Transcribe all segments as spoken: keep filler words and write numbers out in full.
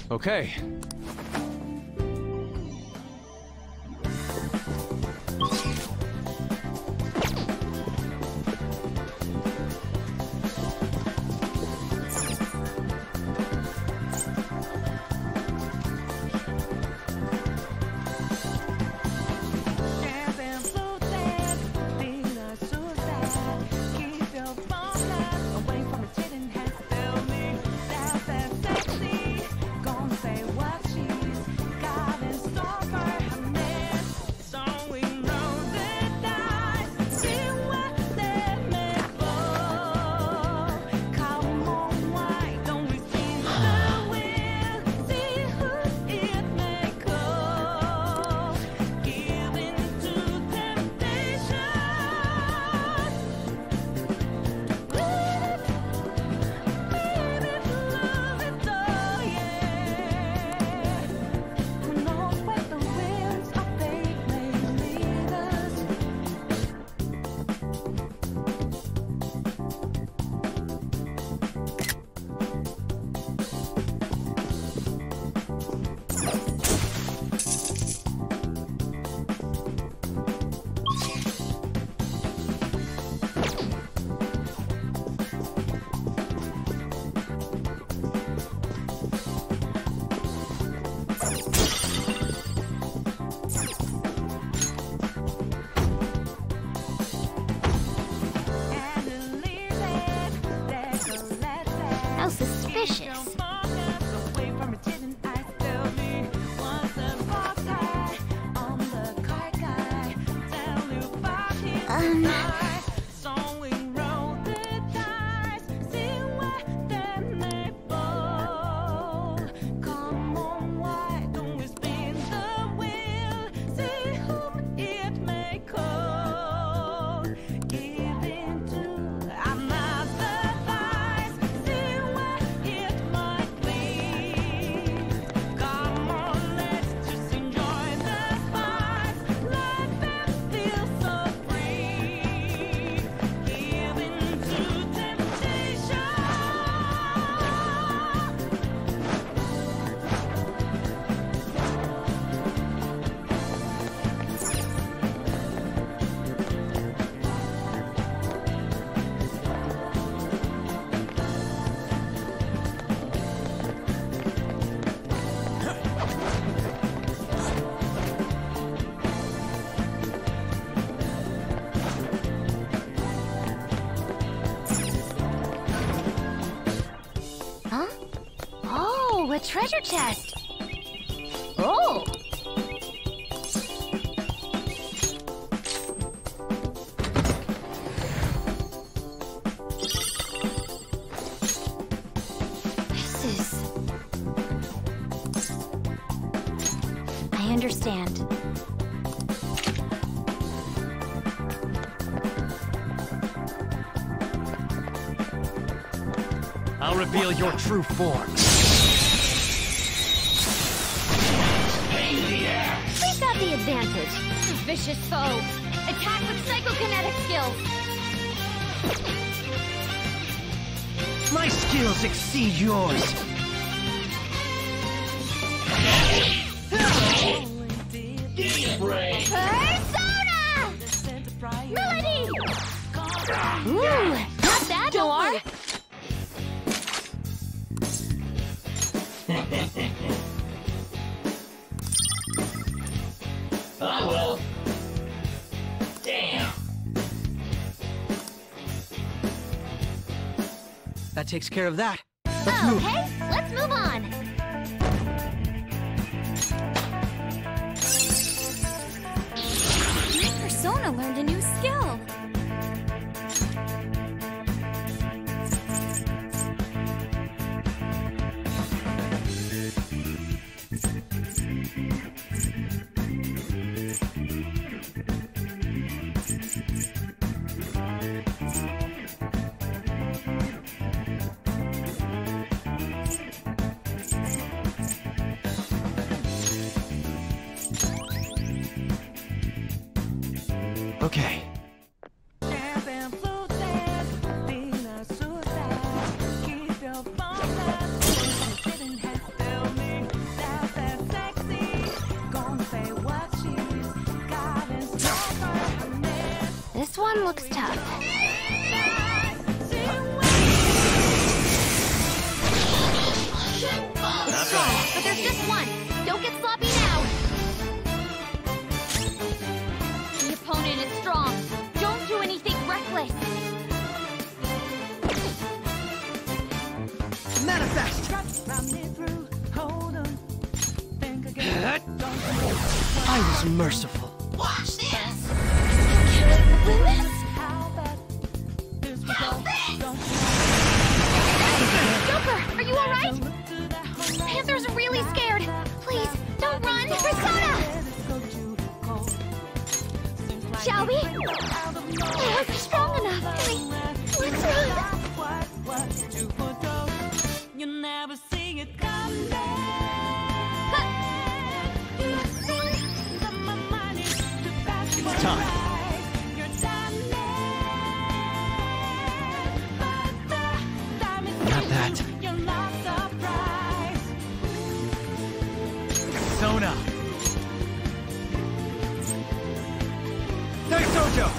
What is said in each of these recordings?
Okay. A treasure chest! Oh! This is... I understand. I'll reveal your true form. We've got the advantage. Vicious foe. Attack with psychokinetic skills. My skills exceed yours. Persona! Melody! Ooh, not bad, Noir. Oh well. Damn. That takes care of that. Let's move. Okay, let's move on. My persona learned a new skill. Okay. one looks tough. Not bad. But there's just one. Don't get sloppy now. The opponent is strong. Don't do anything reckless. Manifest! I was merciful. Watch this. Can I win this? Joker, are you alright? Panther's really scared. Please, don't run. Persona! Shall we? I wasn't strong enough. Let's run. You never see it coming. It's time. Not that. Sona. Hey, Sojo!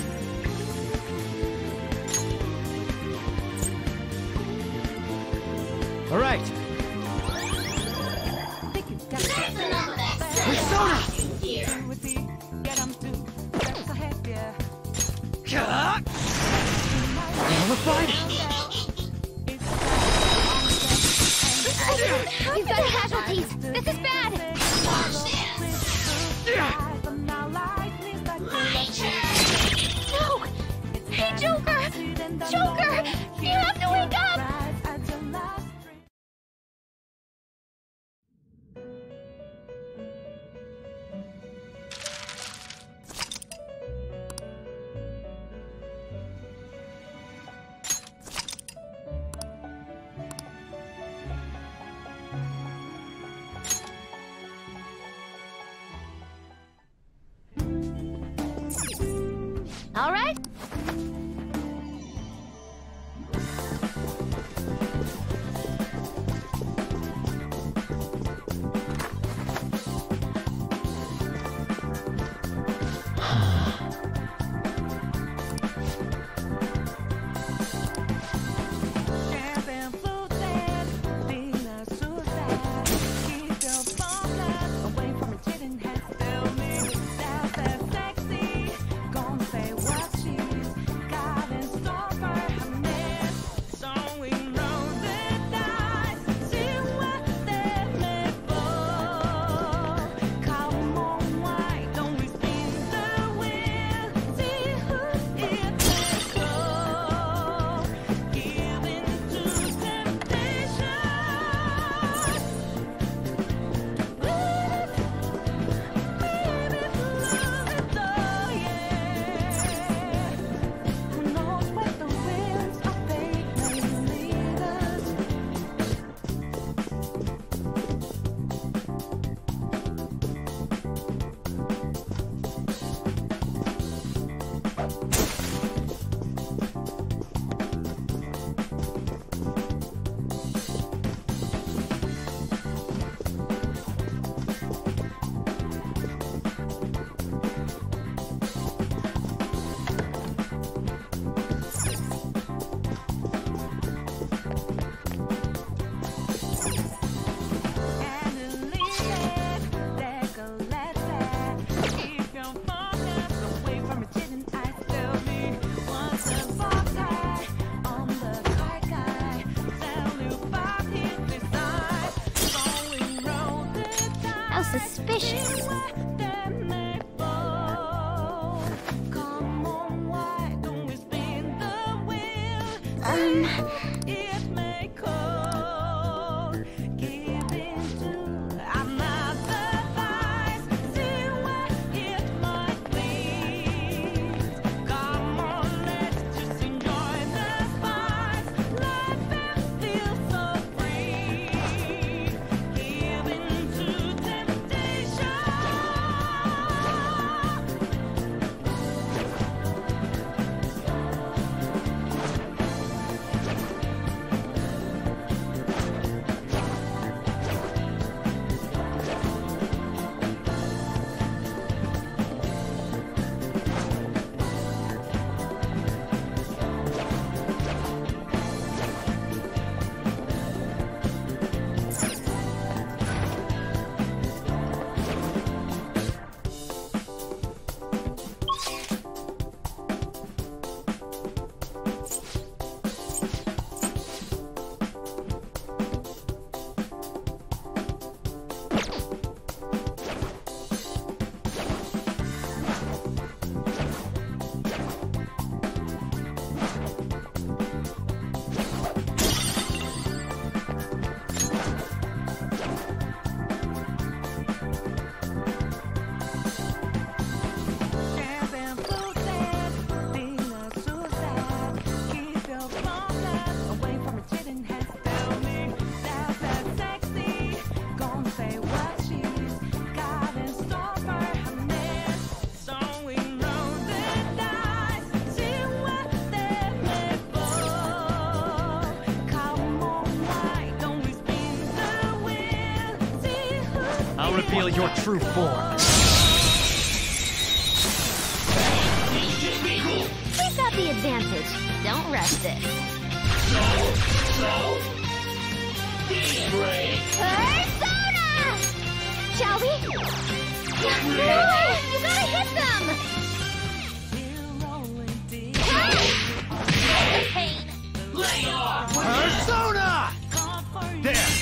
All right. Persona! Amplified? You've got casualties. This is bad. Watch this. No! Hey, Joker! Joker! You have to wake up! All right. Suspicious. Um... I'll reveal your true form. We've got the advantage. Don't rush this. Persona! Shall we? Yeah, you gotta hit them! The pain. Persona! There!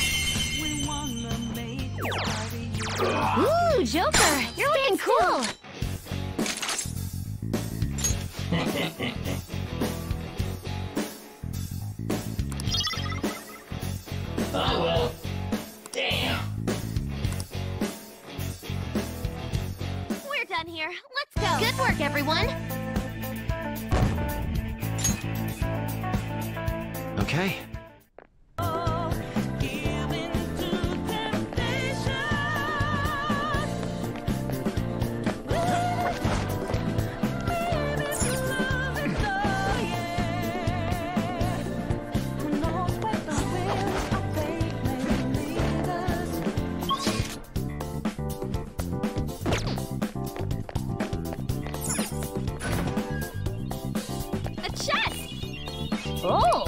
Ooh, Joker, you're looking cool. Oh well. Damn. We're done here. Let's go. Good work, everyone. Okay. A chest! Oh!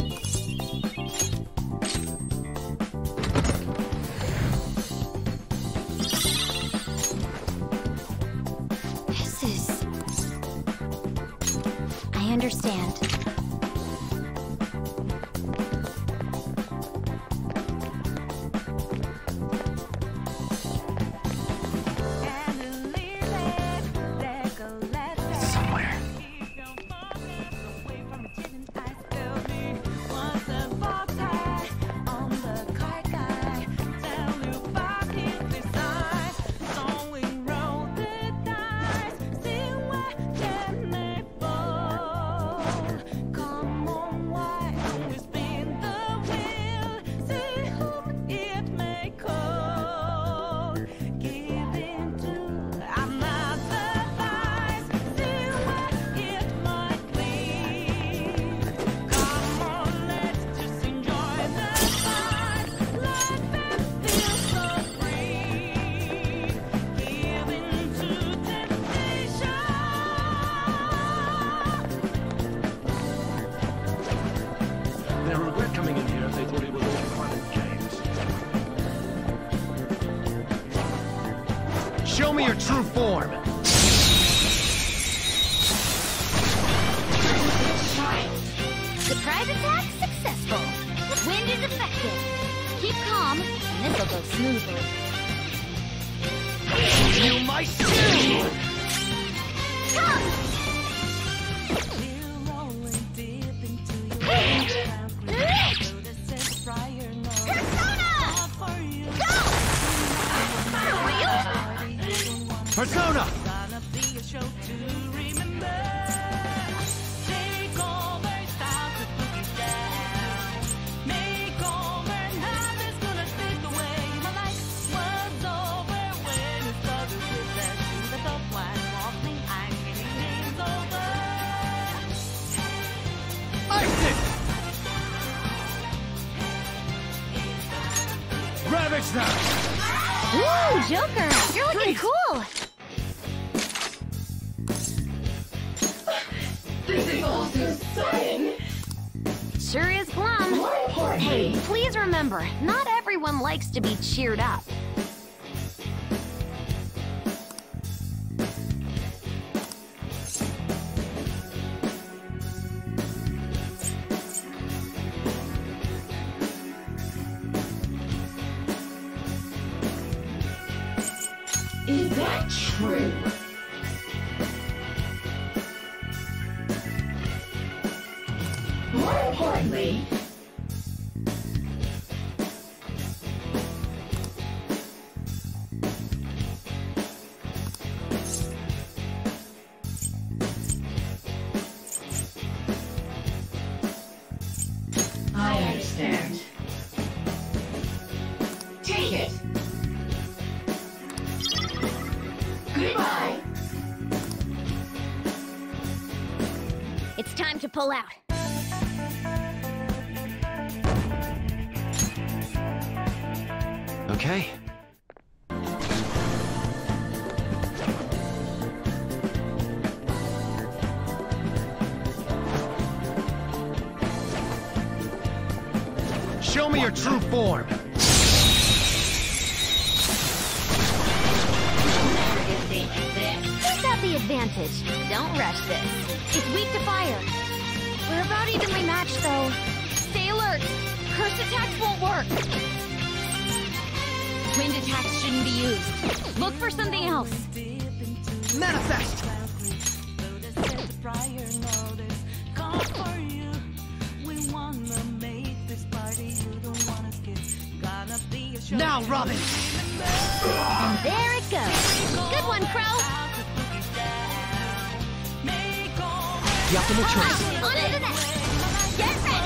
This is... I understand. Somewhere. They regret coming in here if they thought it was all fun and games. Show me your true form. Surprise attack successful. Wind is effective. Keep calm, and this will go smoothly. You my shield! Come! Persona! Ravage them! Ooh, Joker, you're looking cool. This is all so exciting! Sure is plum. Hey, please remember, not everyone likes to be cheered up. Is that true? More importantly, I understand. Take it. Goodbye. It's time to pull out. Okay. your true form. Who's got the advantage? Don't rush this. It's weak to fire. We're about evenly matched, though. Stay alert. Curse attacks won't work. Wind attacks shouldn't be used. Look for something else. Manifest! Now, Robin! And there it goes. Good one, Crow. The optimal choice. Ah, on into that. Get ready.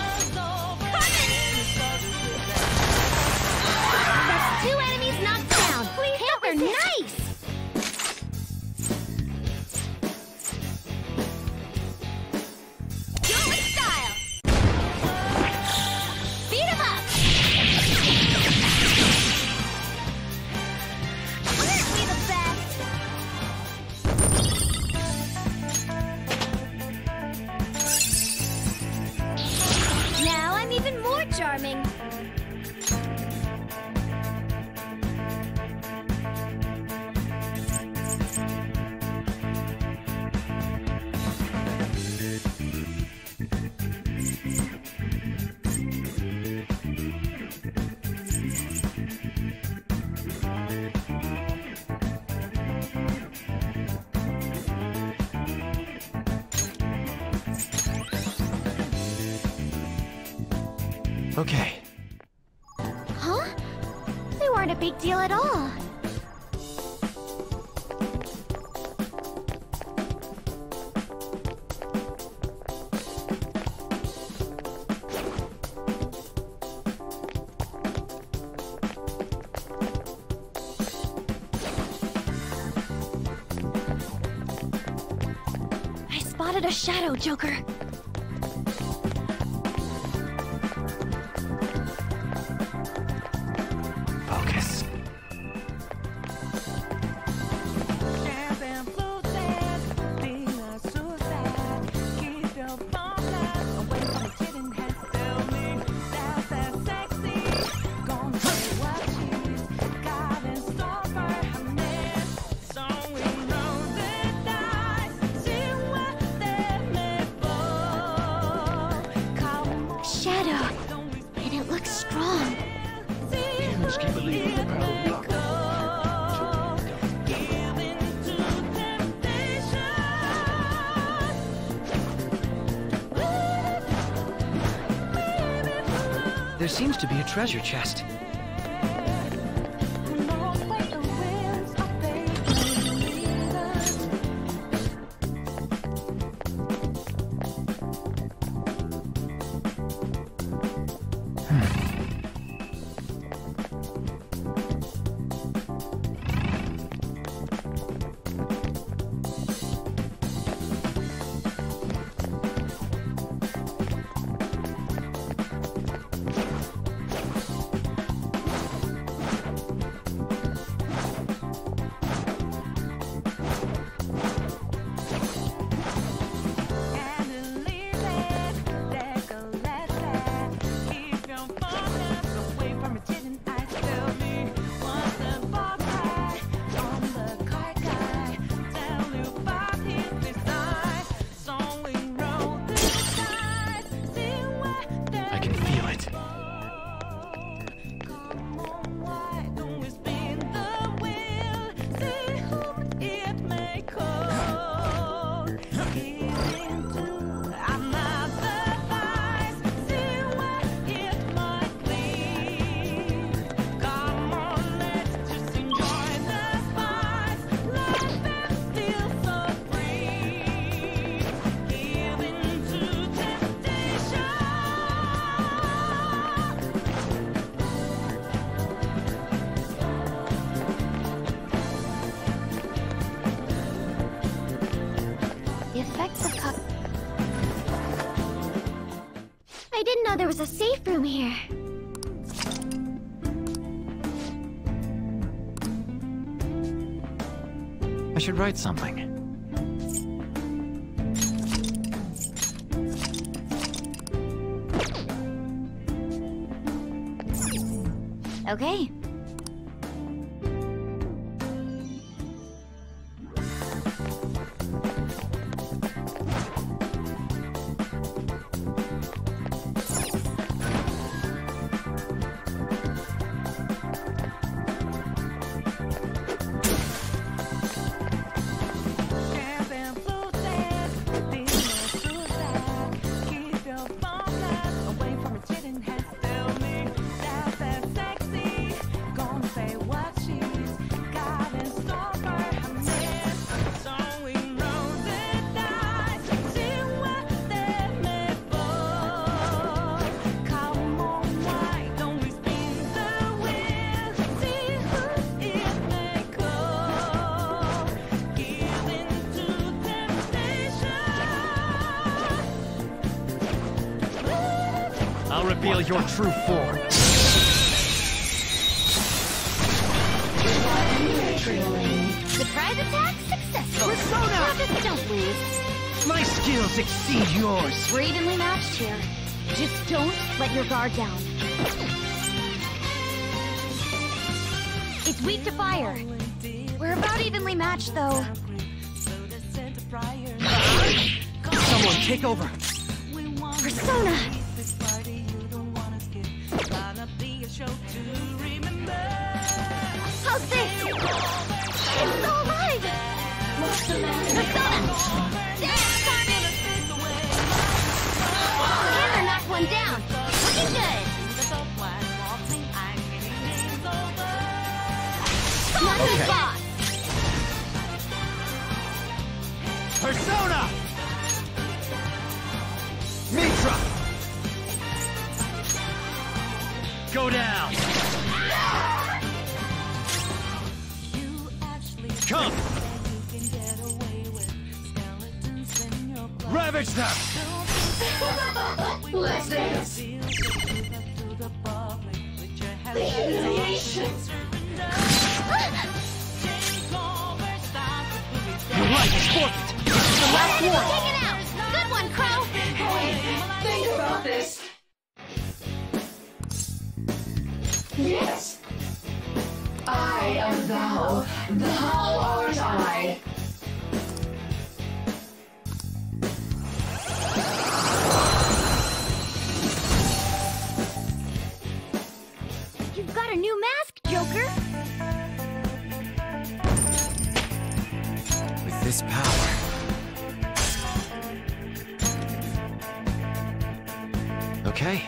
Coming. That's two enemies knocked down. Please don't resist. Nice. Do it with style. Beat him up. Aren't we the best? Now I'm even more charming. Okay. Huh? They weren't a big deal at all. I spotted a shadow, Joker. Focus. Shadow. And it looks strong. Humans keep believing the power of luck. There seems to be a treasure chest. I can feel it. The effects of co- I didn't know there was a safe room here. I should write something. Okay. I'll reveal your true form. Surprise attack successful. Persona! Now just don't lose. My skills exceed yours. We're evenly matched here. Just don't let your guard down. It's weak to fire. We're about evenly matched, though. Someone take over. Persona! How's this? It's so alive! Persona! Hammer knocked one down. Looking good. Not who's Okay. boss. Persona! Mitra! Go down! Come! Ravage them! Let's dance. The humiliation. Your life is forfeit! This is the last Take warning! it out! Good one, Crow! Hey, think about this. Yes. I am thou. Thou art I. You've got a new mask, Joker! With this power... Okay.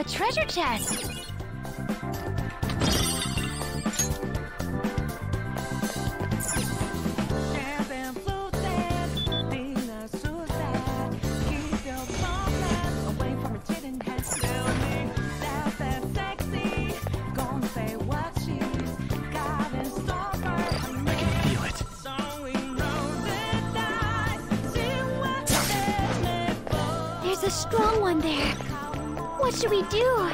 A treasure chest. There's a strong one there. What should we do?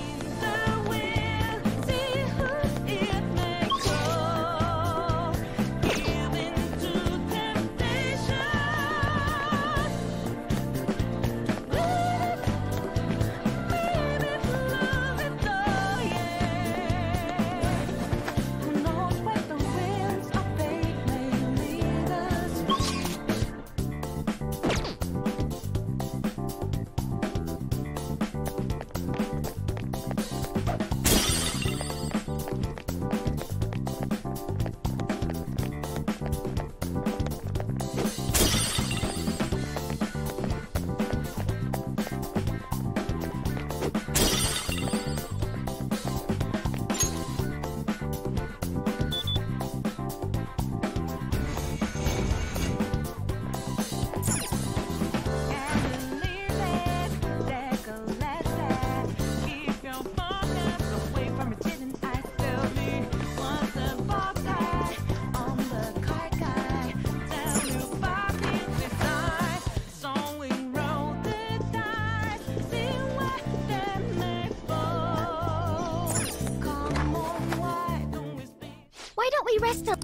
Why don't we rest a...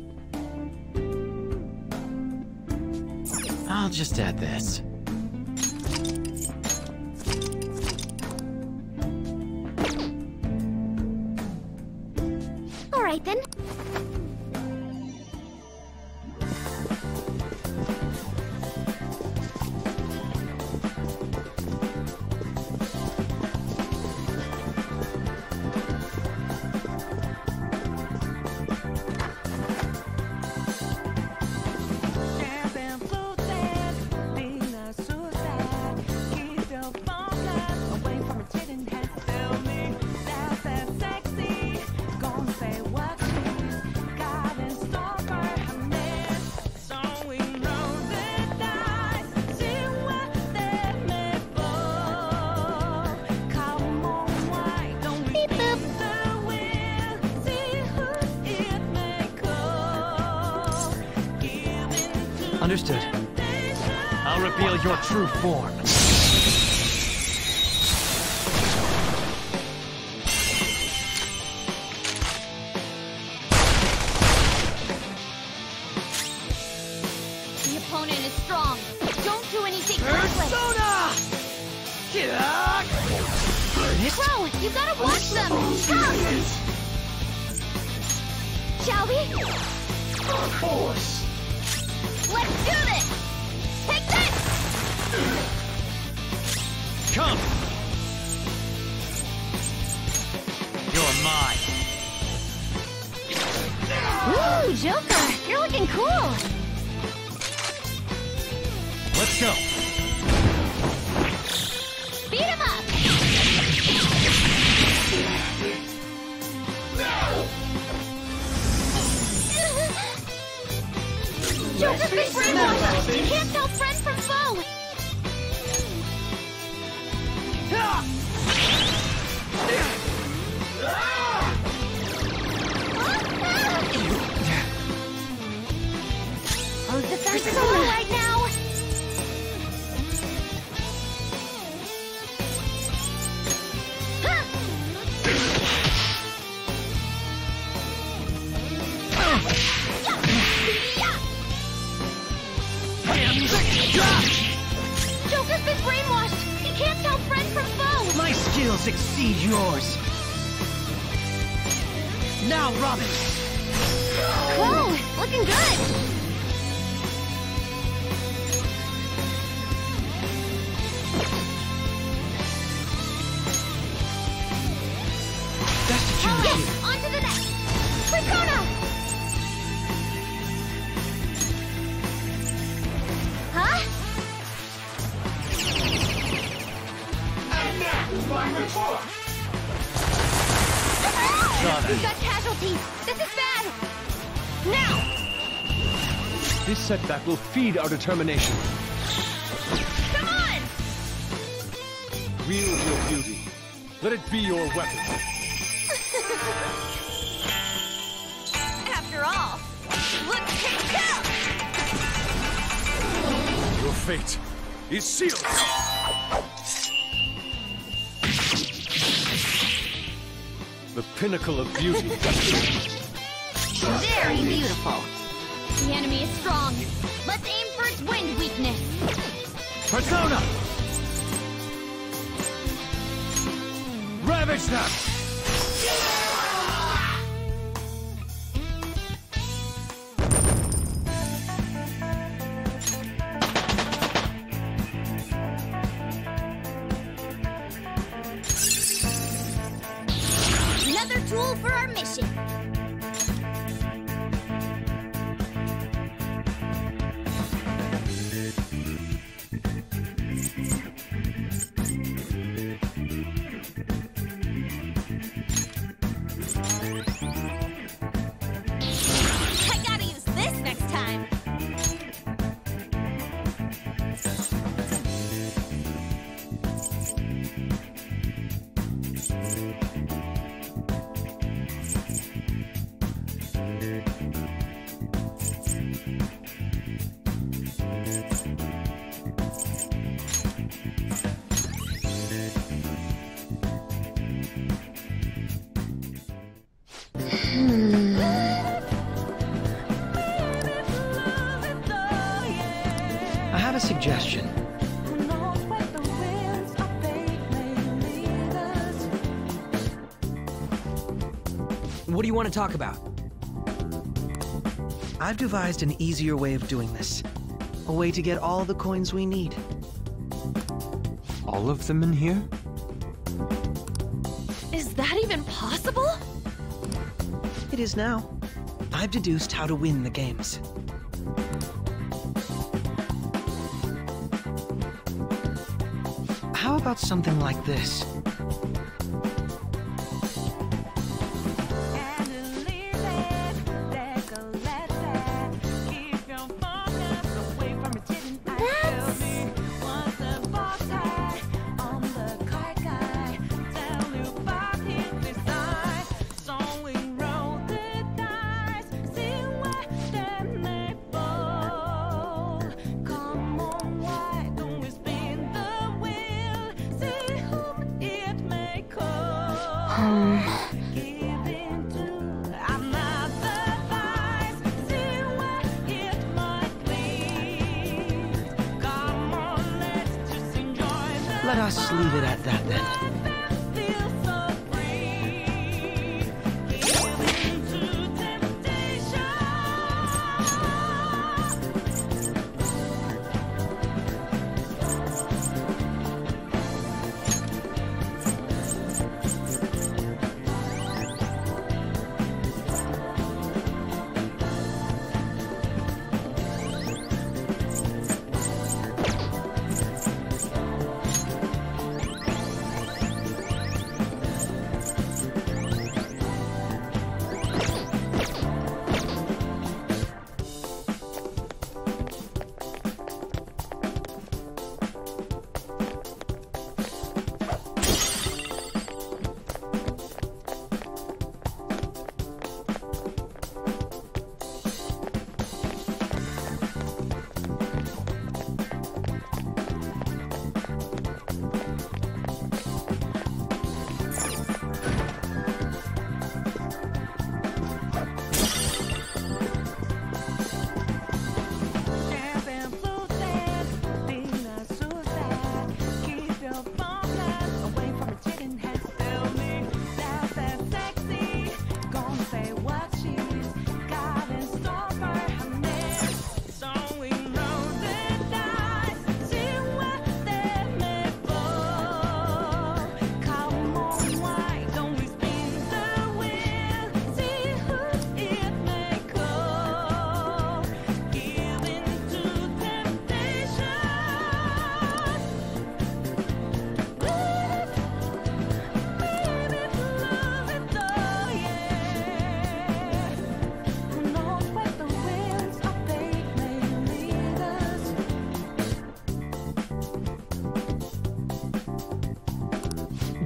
I'll just add this. All right then. Understood. I'll reveal your true form. The opponent is strong. Don't do anything reckless. Persona! Bro, you gotta watch them. Come. Shall we? Of course. Let's do this! Take this! Come! You're mine. Ooh, Joker, you're looking cool. Let's go. Beat him up! Joker's been brainwashed! You can't tell friend from foe! Our defense is over right now! Joker's been brainwashed! He can't tell friend from foe! My skills exceed yours. Now, Robin. Whoa, looking good! That's the chance. Yes, on to the next! Persona! Huh? And that is my report. saw We've that. got casualties! This is bad! Now! This setback will feed our determination. Come on! Wield your beauty. Let it be your weapon. After all, let's take out! Your fate is sealed. The pinnacle of beauty. Very beautiful. The enemy is strong. Let's aim for its wind weakness. Persona! Ravage them! Another tool for our mission. I gotta use this next time. I have a suggestion. What do you want to talk about? I've devised an easier way of doing this. A way to get all the coins we need. All of them in here? Is that even possible? It is now. I've deduced how to win the games. How about something like this? Let us leave it at that then.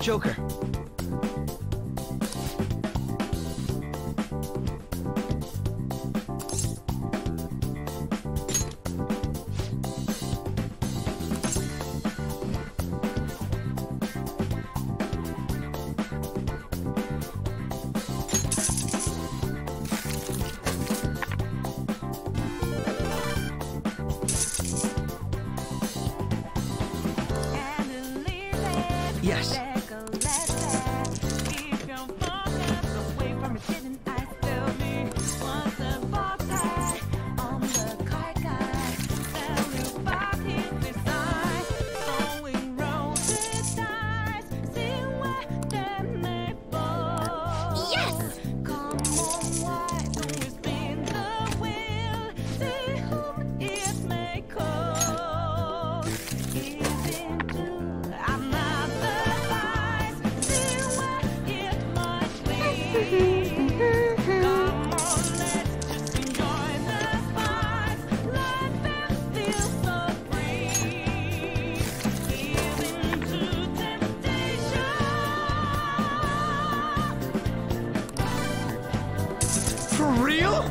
Joker. Yes. For real?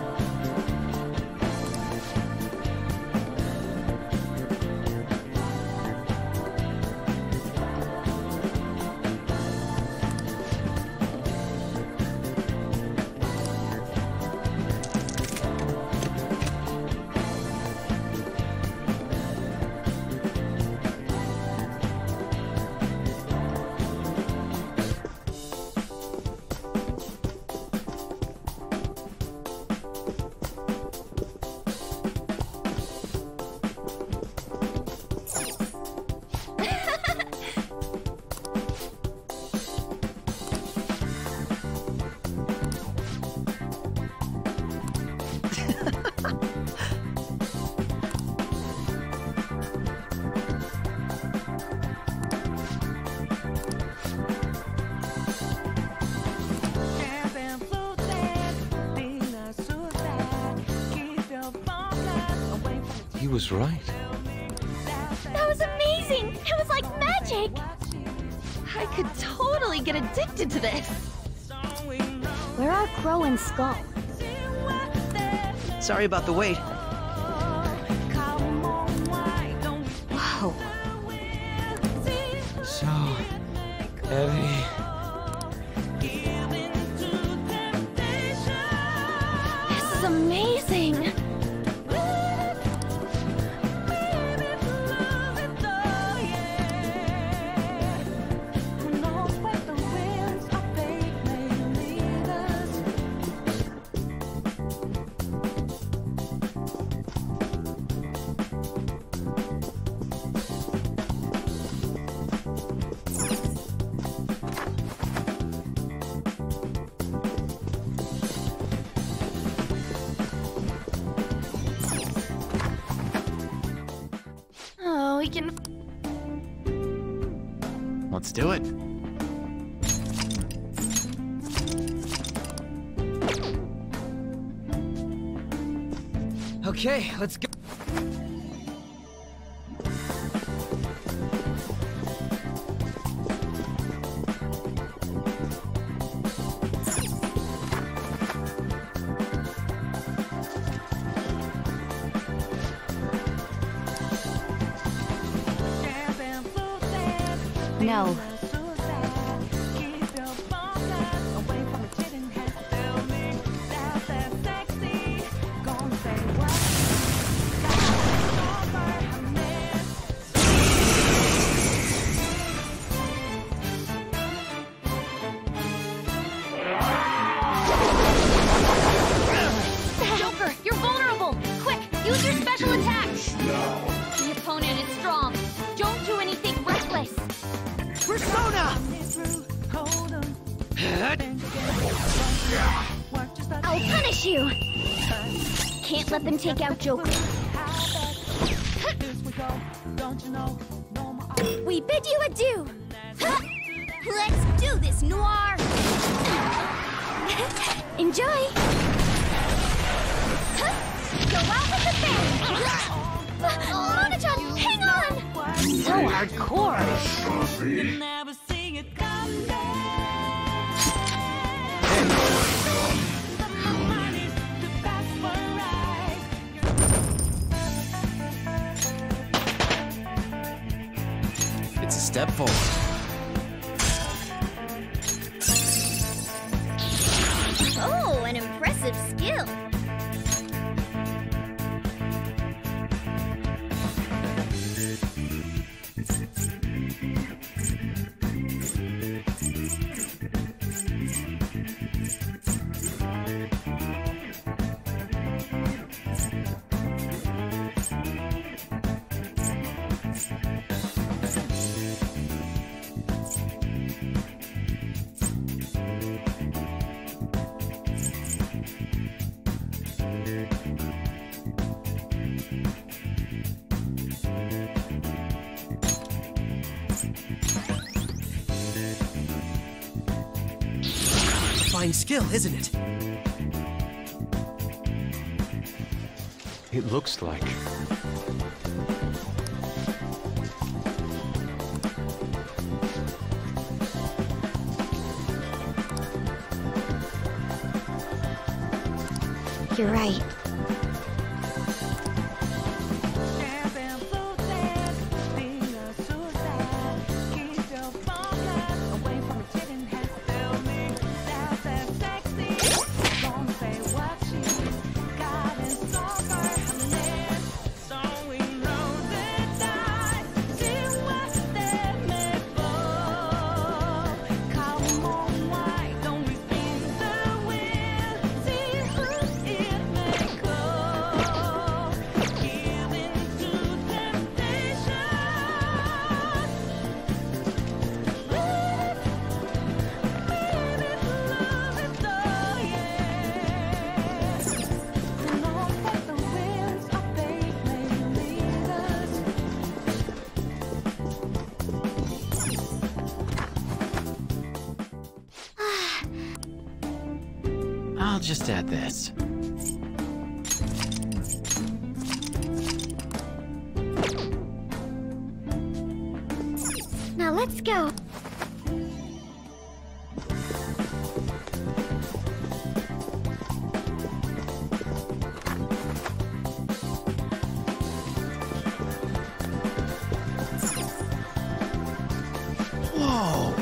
He was right. That was amazing! It was like magic! I could totally get addicted to this! Where are Crow and Skull? Sorry about the wait. Whoa. So heavy. This is amazing! Oh, we can... Let's do it. Okay, let's go. No. Joker, you're vulnerable! Quick, use your special attack! The opponent is strong. Don't do anything reckless. Persona! I'll punish you! Can't let them take out Joker. We bid you adieu! Let's do this, Noir! Enjoy! Go out with the bang! Monoton, hang on! So hardcore! You never see it coming. takes a step forward. Oh, an impressive skill. Fine skill, isn't it? It looks like. You're right. I'll just add this. Now let's go. Whoa!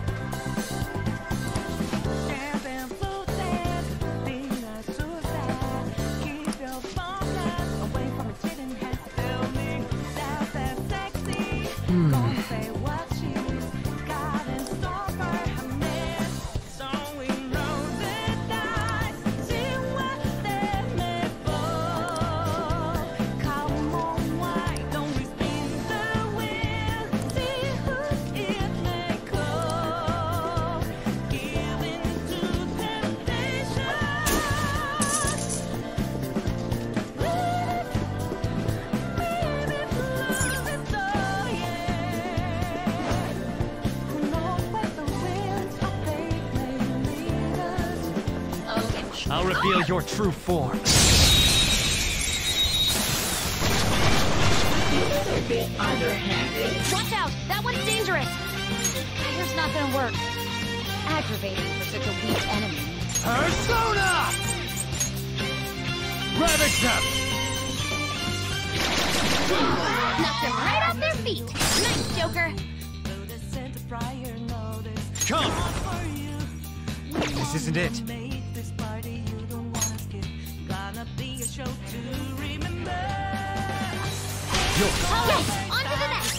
I'll reveal your true form. Watch out! That one's dangerous! Fire's not gonna work. Aggravating for such a weak enemy. Persona! Ravage them! Knocked them right off their feet! Nice, Joker! Come! This isn't it. Yo. Yes! On to the next!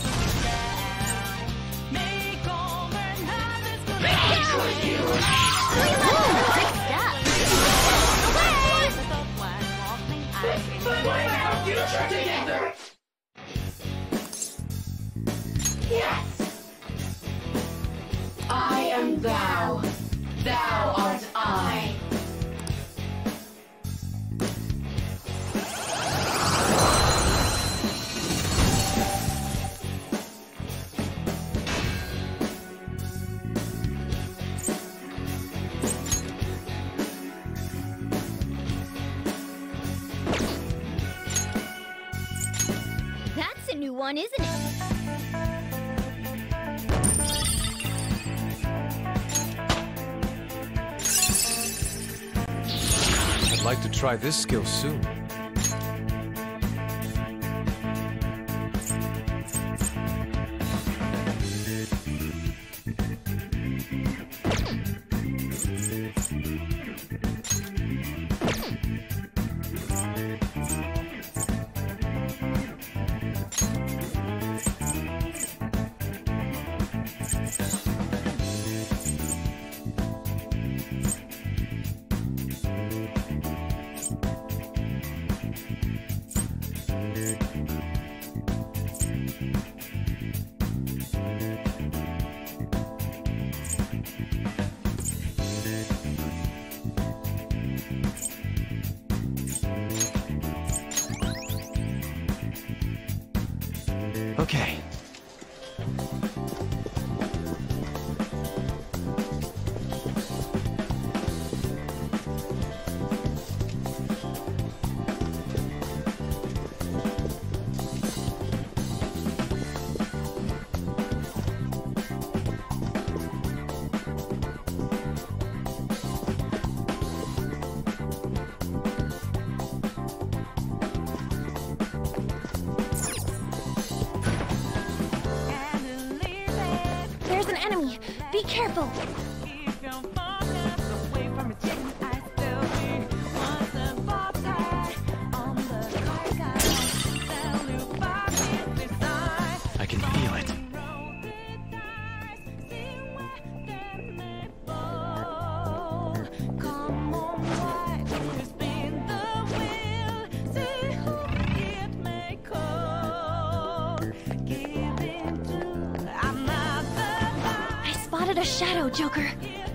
Good stuff! Away! Yes! I am thou. Thou art I. That's a new one, isn't it? I'd like to try this skill soon. Okay. There's an enemy. Be careful. I can feel it. I spotted a shadow, Joker.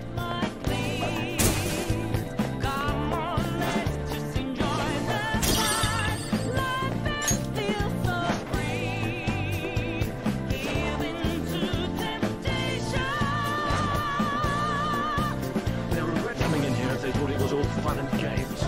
They'll regret coming in here if they thought it was all fun and games.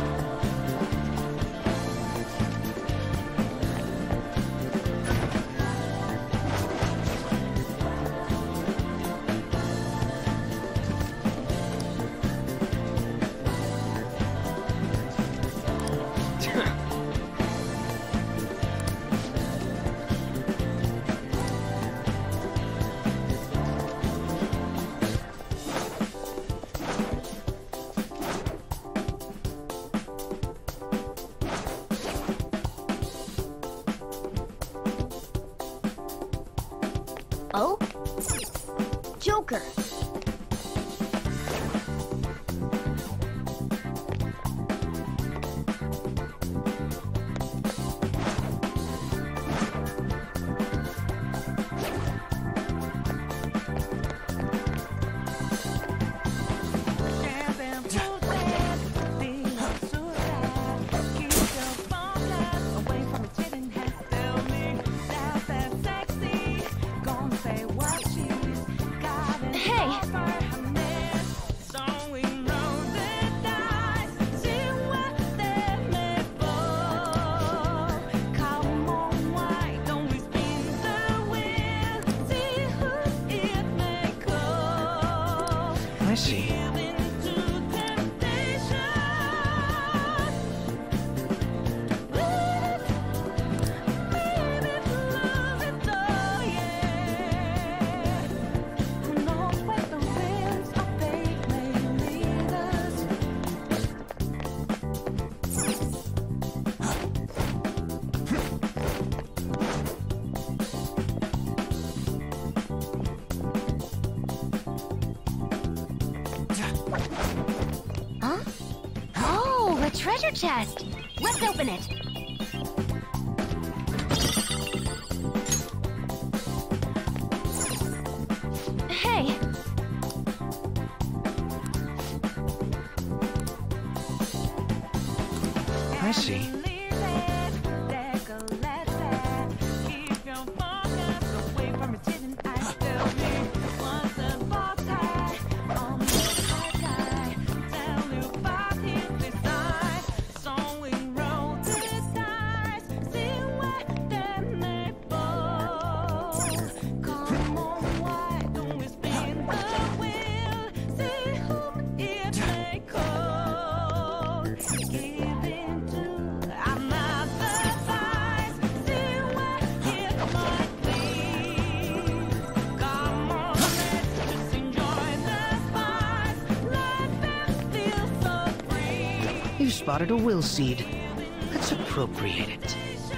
Oh? Joker. I see. Huh? Oh, a treasure chest. Let's open it. Hey. I see. You spotted a will seed. Let's appropriate it.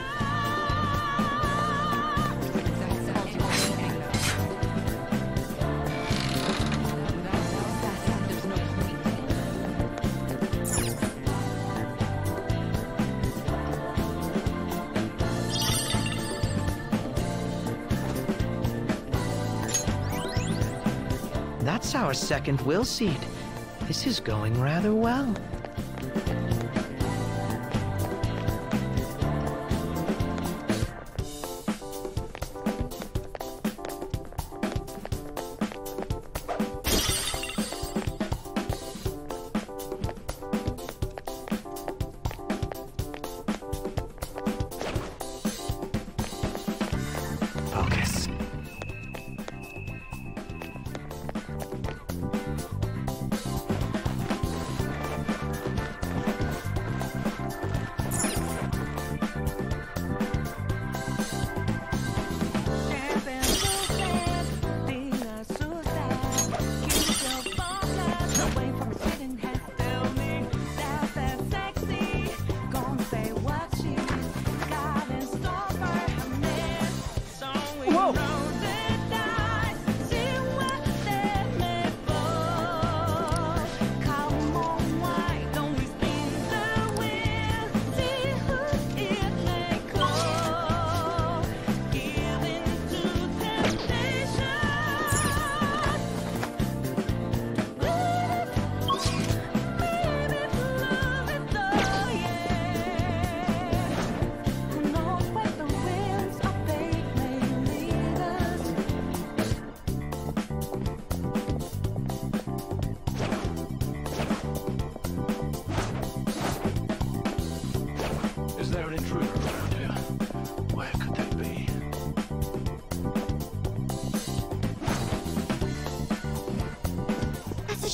That's our second will seed. This is going rather well.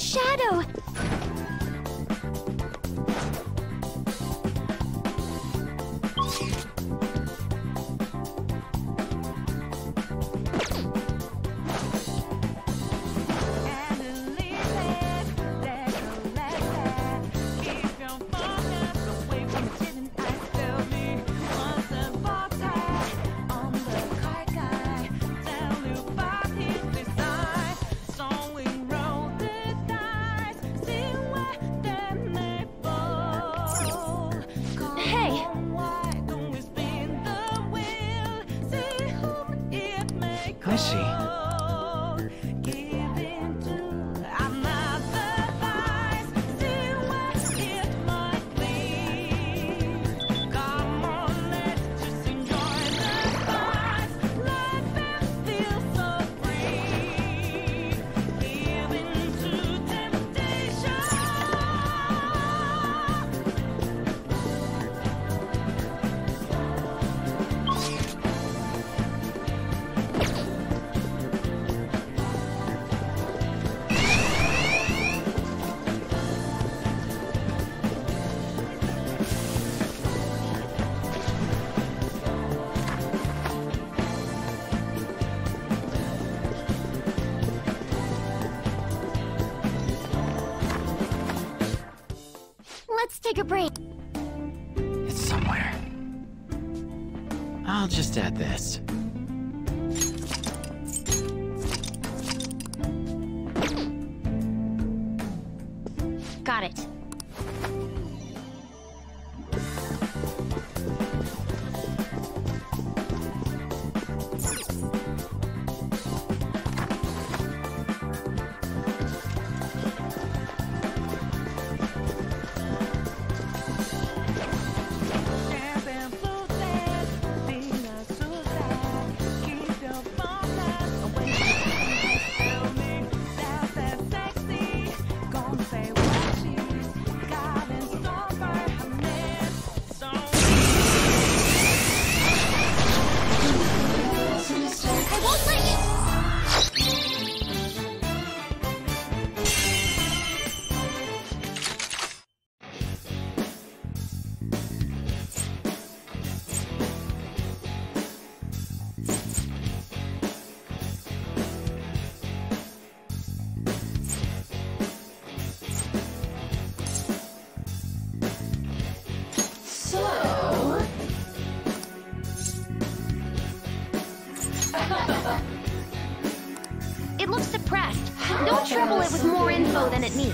shadow! I see. Let's take a break. It's somewhere. I'll just add this. Got it. It looks suppressed. Don't trouble it with more info than it needs.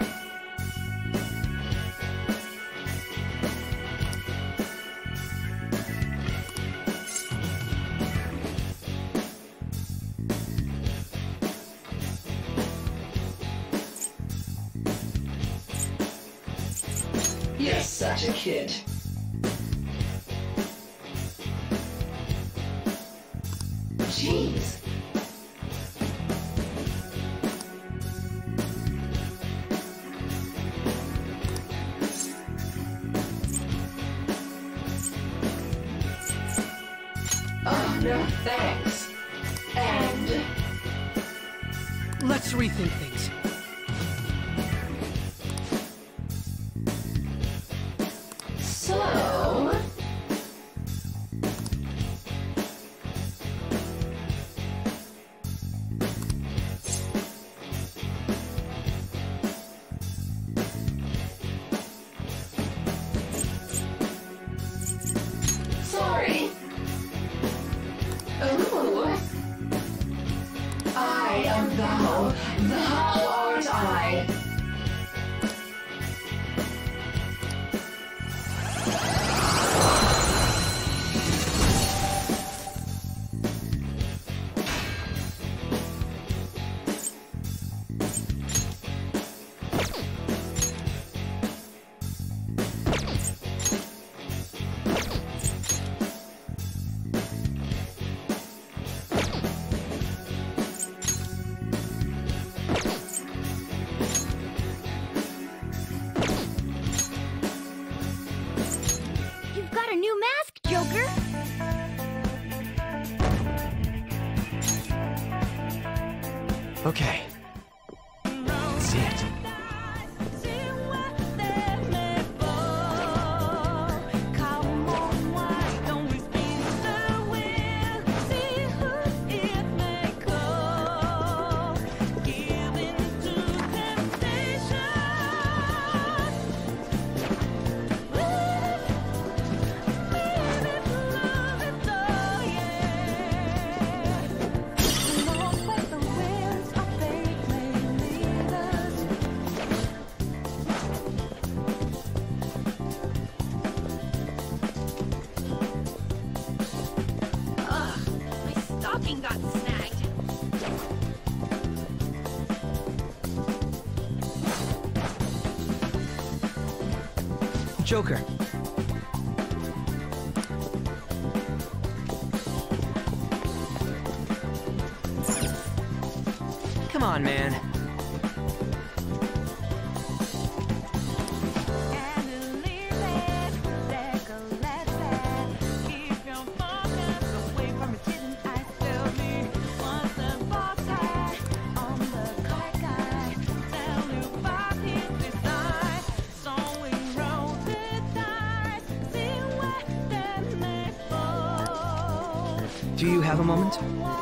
You're such a kid. Jeez. Oh, no thanks. And... Let's rethink things. So... Sorry. Ooh. I am thou. Thou art I. You've got a new mask, Joker! Okay. Let's see it. stocking got snagged. Joker. Come on, man. Do you have a moment?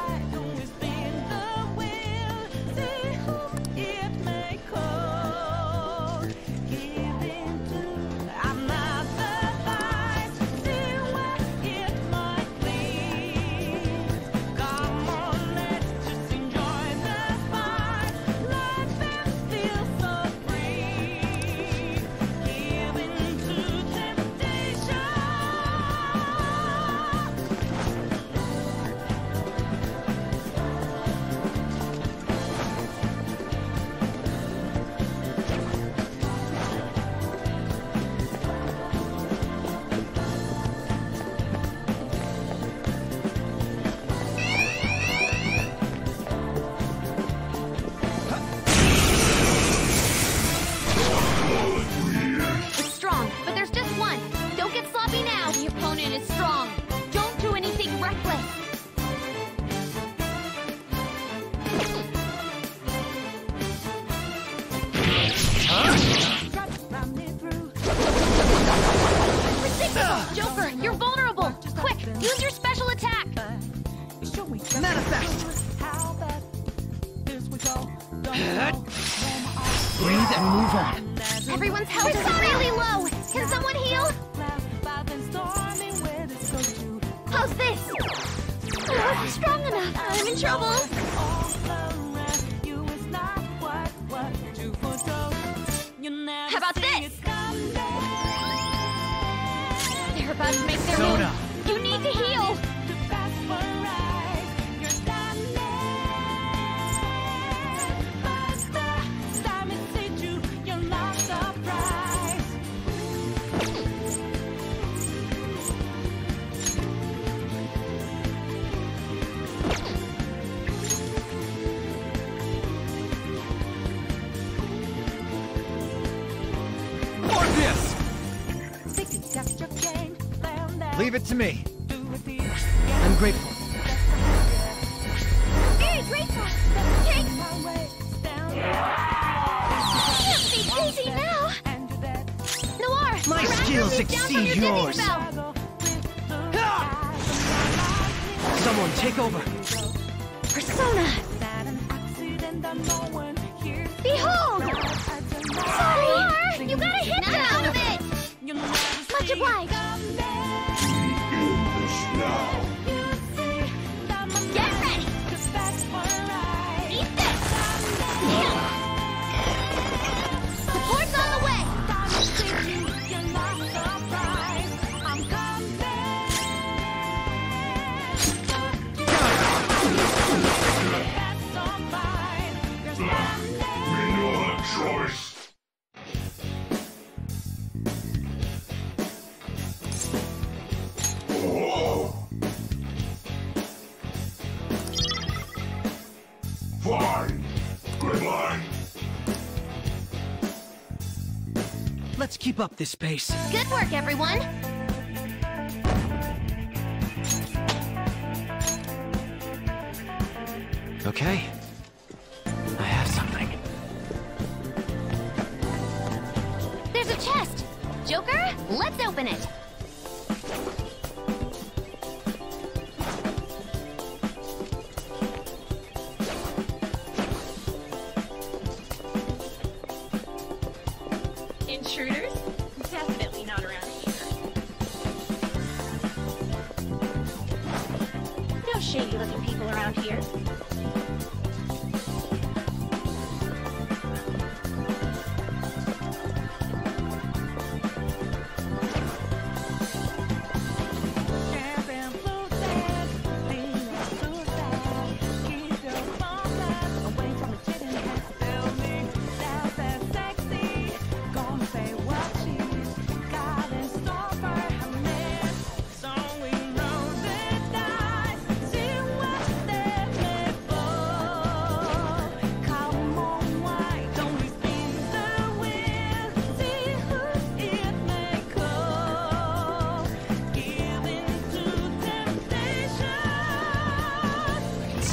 Joker, you're vulnerable! Quick, use your special attack! Manifest! Breathe and move on. Everyone's health is really low! Can someone heal? How's this? Oh, it's strong enough. I'm in trouble. How about this? They're about to make their Sona. move. You need to heal. Leave it to me. I'm grateful. Very grateful. Take. Can't be busy now. Noir, My your skills anger is down from exceed your yours. diving spell. Someone take over. Persona. Behold. Sorry, you gotta hit them out of it. Much obliged. Get ready! Eat this! Support's on the way! Fine. Goodbye. Let's keep up this pace. Good work, everyone! Okay. I have something. There's a chest! Joker, let's open it! Intruders? Definitely not around here. No shady looking people around here.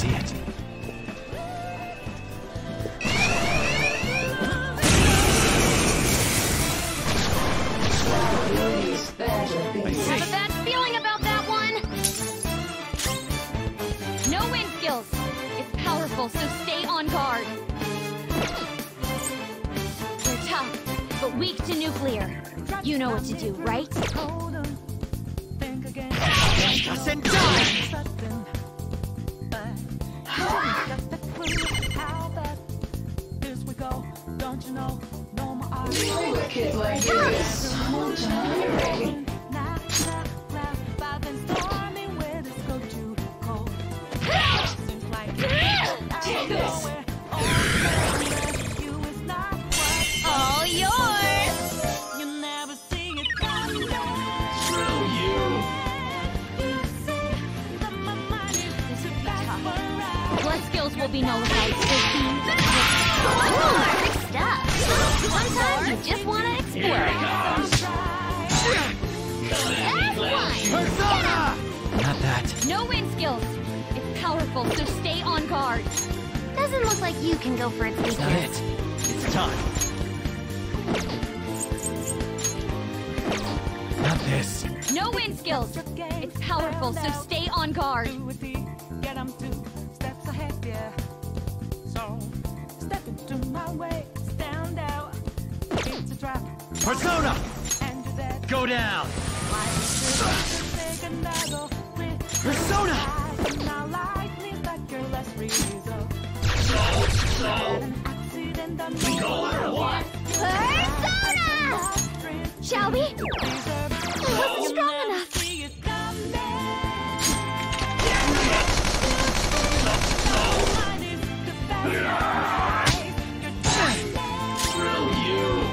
see it. I have a bad feeling about that one. No wind skills. It's powerful, so stay on guard. You're tough, but weak to nuclear. You know what to do, right? Us and die! Wicked like you is so tiring. Take this. All yours! Screw you. Blood skills will be nullified. One more! Good stuff. Sometimes you just want to explore. That's one! Persona! Not that. No wind skills. It's powerful, so stay on guard. Doesn't look like you can go for its That's not weakness. it. It's time. Not this. No wind skills. It's powerful, so stay on guard. Persona! Go down! Persona! We call it or what? Persona! Shall we? I wasn't strong enough. Screw you.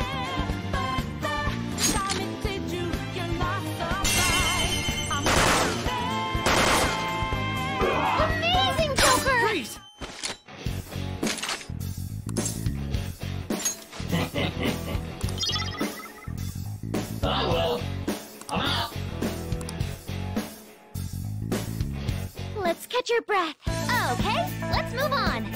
Amazing, Joker! Freeze! Oh well. I'm out. Let's catch your breath. Okay, let's move on.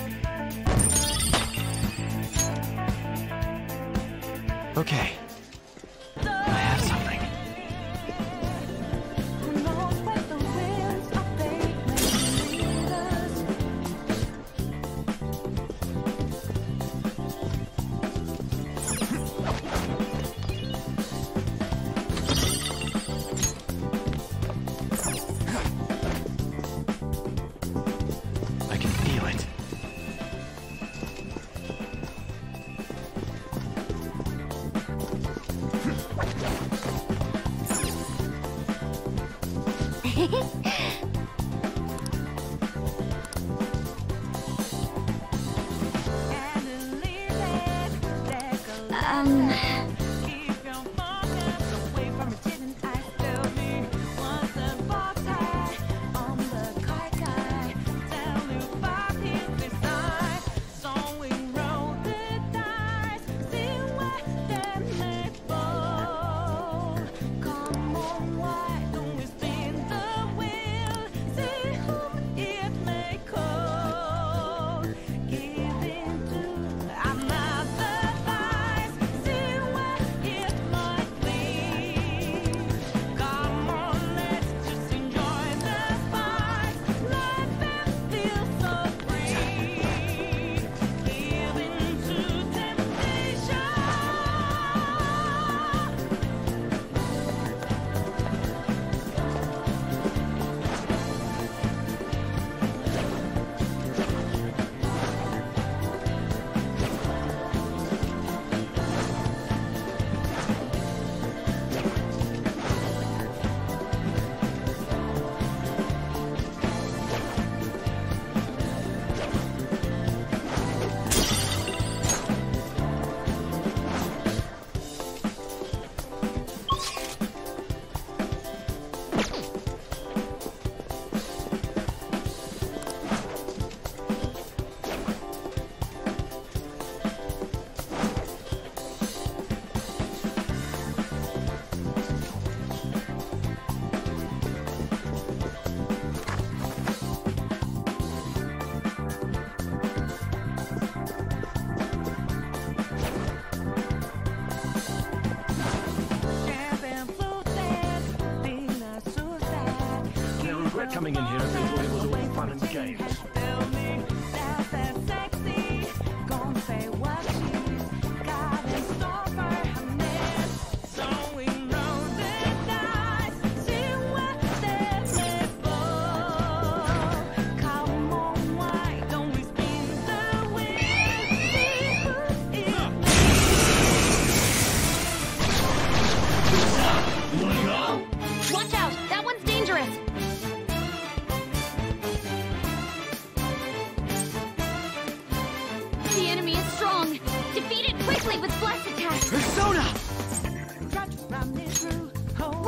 Okay. I have something. I can feel it. um...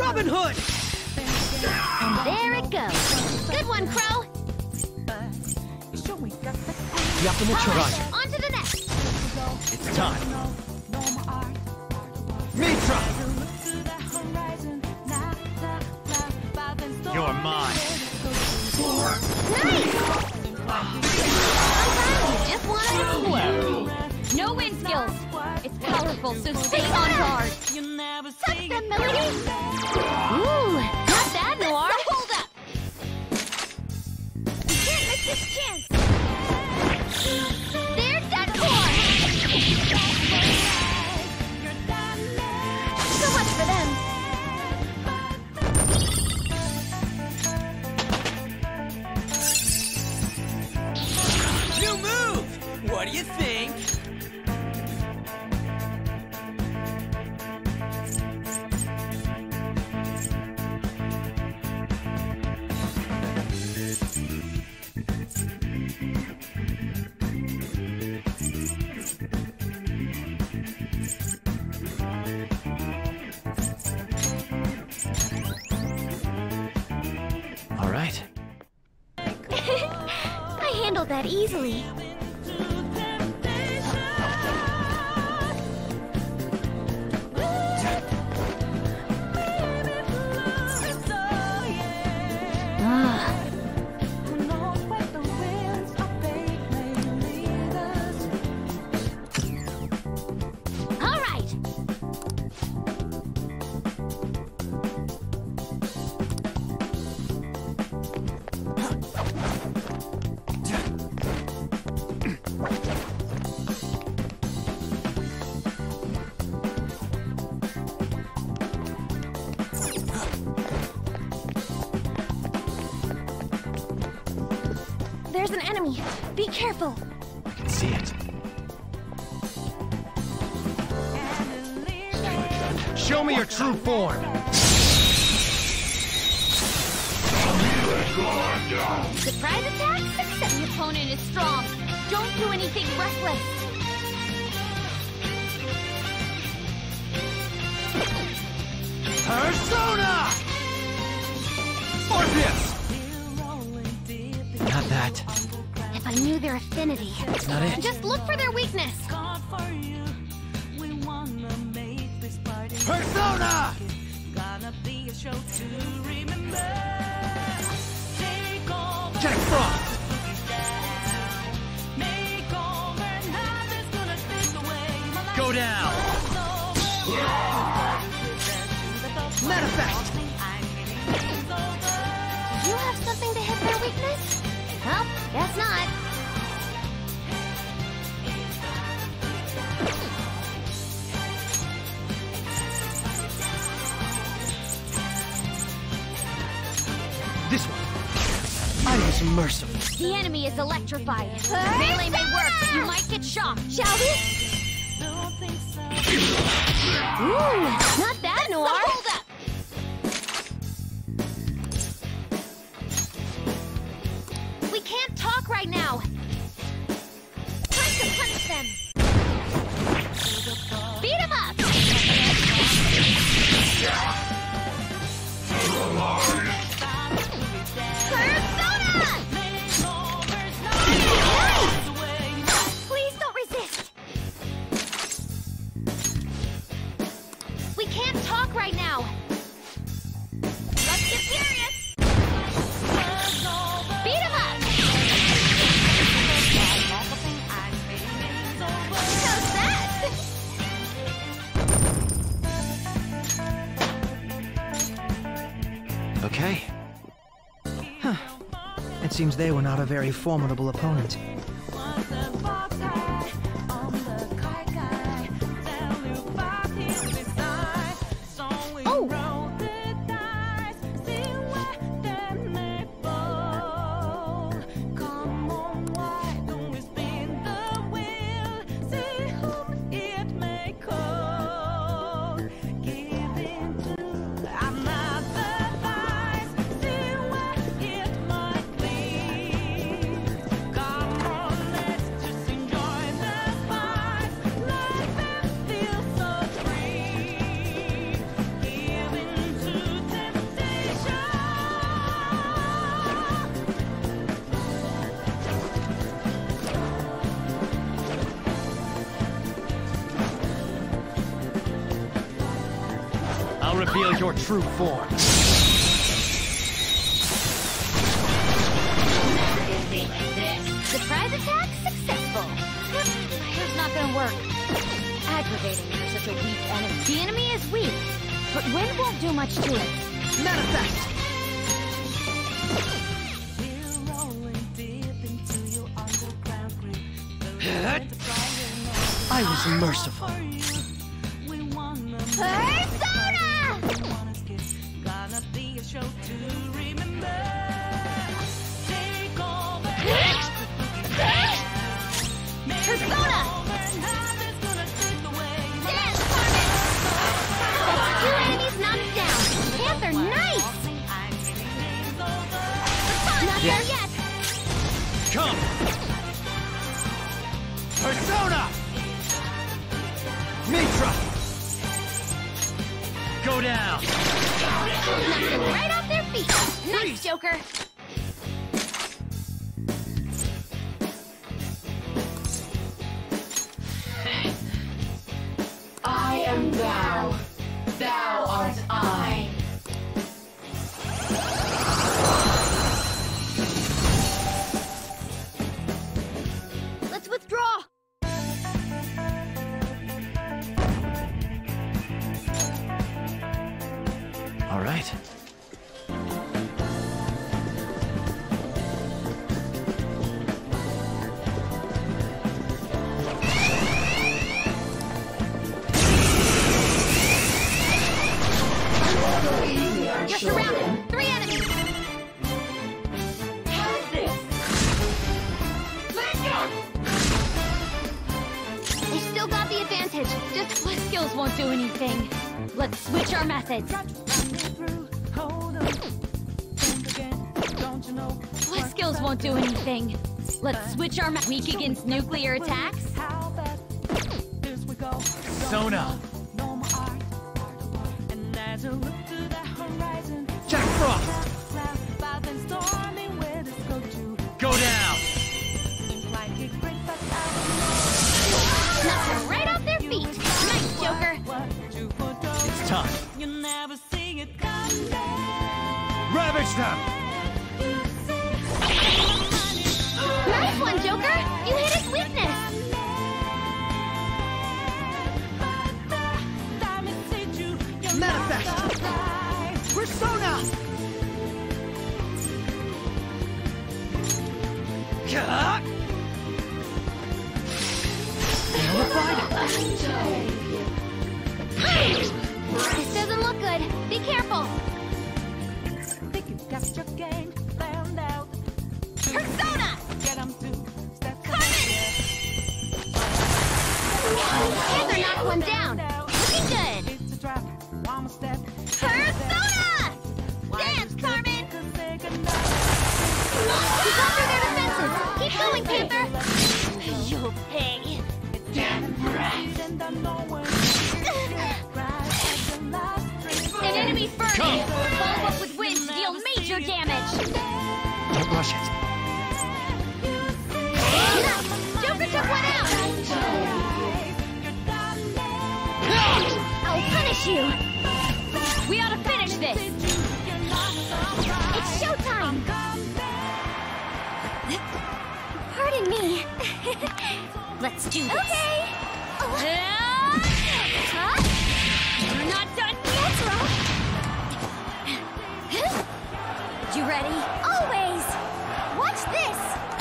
Robin Hood! And there it goes. Good one, Crow. The optimal charge. On to the next. It's time. Mitra! You're mine. Nice! Sometimes you just want to explode. No wind skills. It's powerful, so stay on guard. Touch them, Melody. Ooh, not bad, Noir. Hold up. You can't miss this chance. There's that core. So much for them. New move! What do you think? All right. I handled that easily. Ah. All right. There's an enemy. Be careful. I can see it. Show me your true form. Surprise attack? Except the opponent is strong. Don't do anything reckless. Persona! Morpheus! Not that. If I knew their affinity. That's not it. Just look for their weakness. Persona! Jack Frost! Go down! Manifest! Do you have something to hit their weakness? Well, guess not. This one. I was merciful. The enemy is electrified. Melee may work, but you might get shocked. Shall we? Ooh, not bad, Noir. Hold up. We can't talk right now. Time to punch them. Beat them up. Persona! Please don't resist. We can't talk right now. Let's get serious. Beat him up. How's that? Okay. Huh. It seems they were not a very formidable opponent. reveal your true form. Surprise attack successful. Yep, here's not gonna work. Aggravating for such a weak enemy. The enemy is weak, but wind won't do much to it. Manifest! I was merciful. Persona! Persona! Dance, Carmen! That's two enemies knocked down. Panther, nice! Not there yet. Come! Persona! Mitra! Go down! Knocked them right off their feet. Nice, Joker. I am thou. Thou art I. Let's withdraw. All right. You're surrounded. Three enemies. Have this. Let's go. We still got the advantage. Just split skills won't do anything. Let's switch our methods. Split skills won't do anything. Let's switch our methods. Weak against nuclear attacks. Persona! Jack Frost! Go down! Knocked them right off their feet. Nice, Joker. It's time. Ravage them! Nice one, Joker. You hit his weakness. Manifest! Persona! Cut! This doesn't look good. Be careful. Persona! Panther knocked one down. Looking good. Persona! Dance, Carmen! You got through their defenses. Keep going, Panther. You pig. An enemy's burning. Come. Follow up with wind to deal major damage. Don't rush it. Nice. Joker took one out. I'll punish you. We ought to finish this. It's showtime. Pardon me. Let's do this. Okay. Uh, huh? You're not done yet. You ready? Always. Watch this.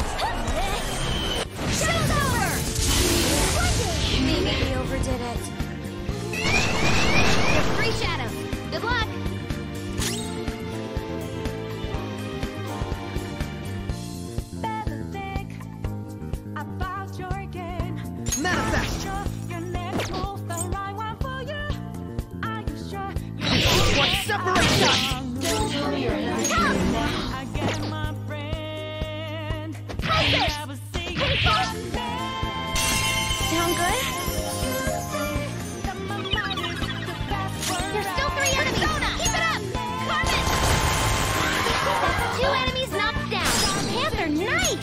Show's over. Maybe we overdid it. There's three shadows. Good luck. Manifest! What separates us? Don't tell me you're not Come. now. Focus. Sound good? There's still three enemies. Persona. Keep it up. Carmen. That's two enemies knocked down. Panther, nice.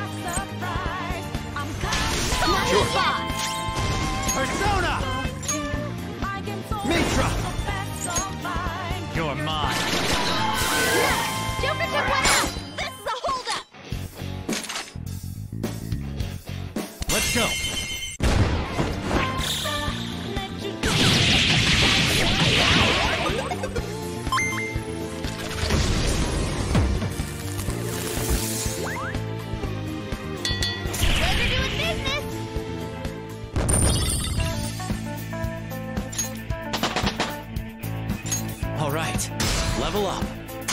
Not Sure. yet. Persona! Mitra! Let's go! All right, level up.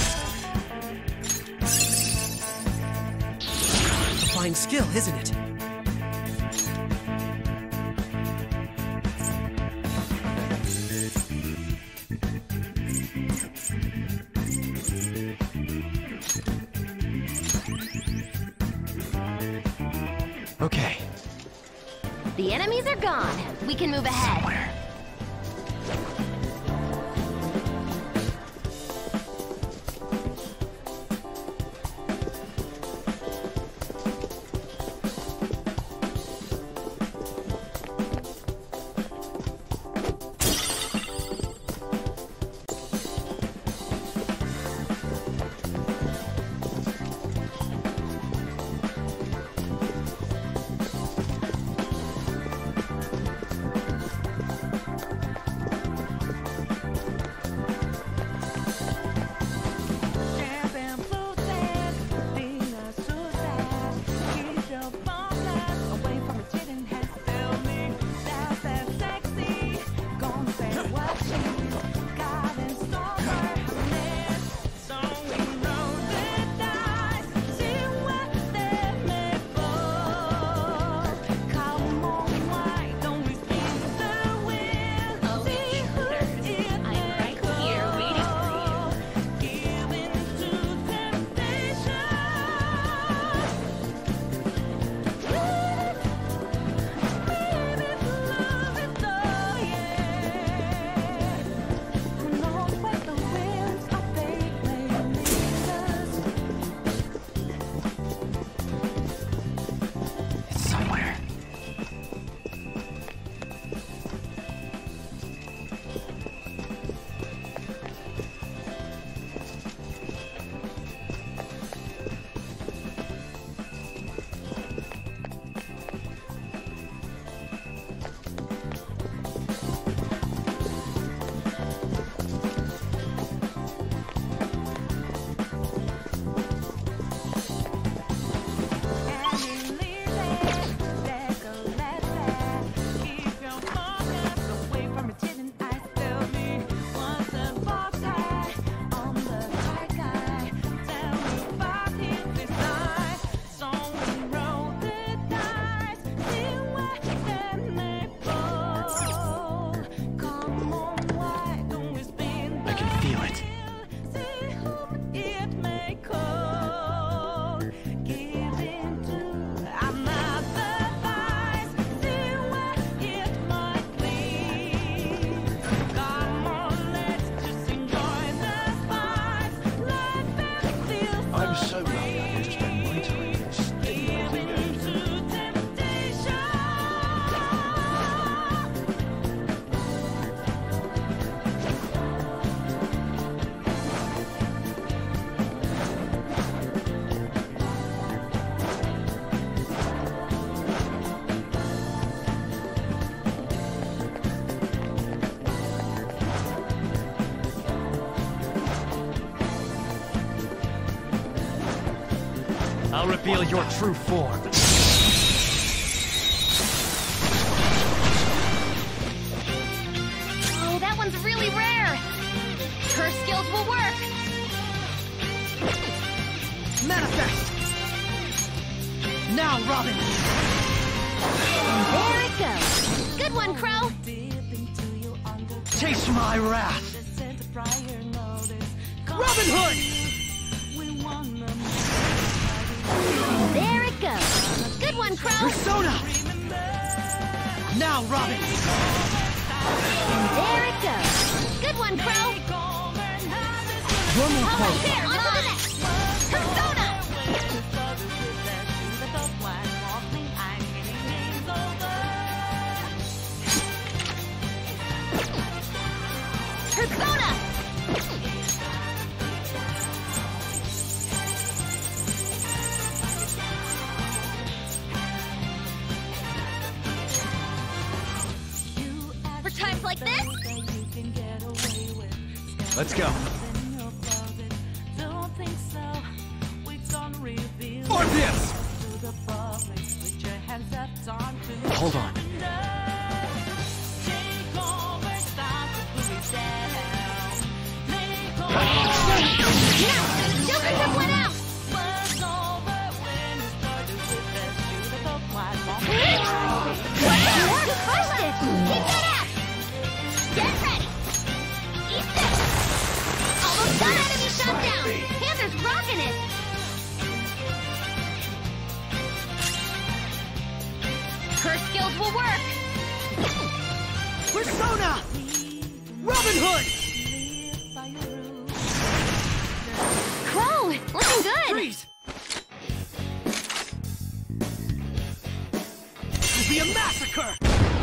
Fine skill, isn't it? Okay. The enemies are gone. We can move ahead. Somewhere. I'm so lucky I get to spend my time stimulating and I'll reveal your true form. Oh, that one's really rare. Her skills will work. Manifest! Now, Robin! There it goes. Good one, Crow. Taste my wrath! Robin Hood! There it goes. Good one, Crow. Persona! Now, Robin! There it goes. Good one, Crow. One more All right, quote. there, on to the next. Persona! Persona! like this? Let's go. Orpheus! Hold on. Joker took one out! You crushed it! Keep that up! Get ready! Eat this! Almost done enemy shut down! Panther's rocking it! Her skills will work! Persona! Robin Hood! Crow! Looking good! Freeze! It'll be a massacre!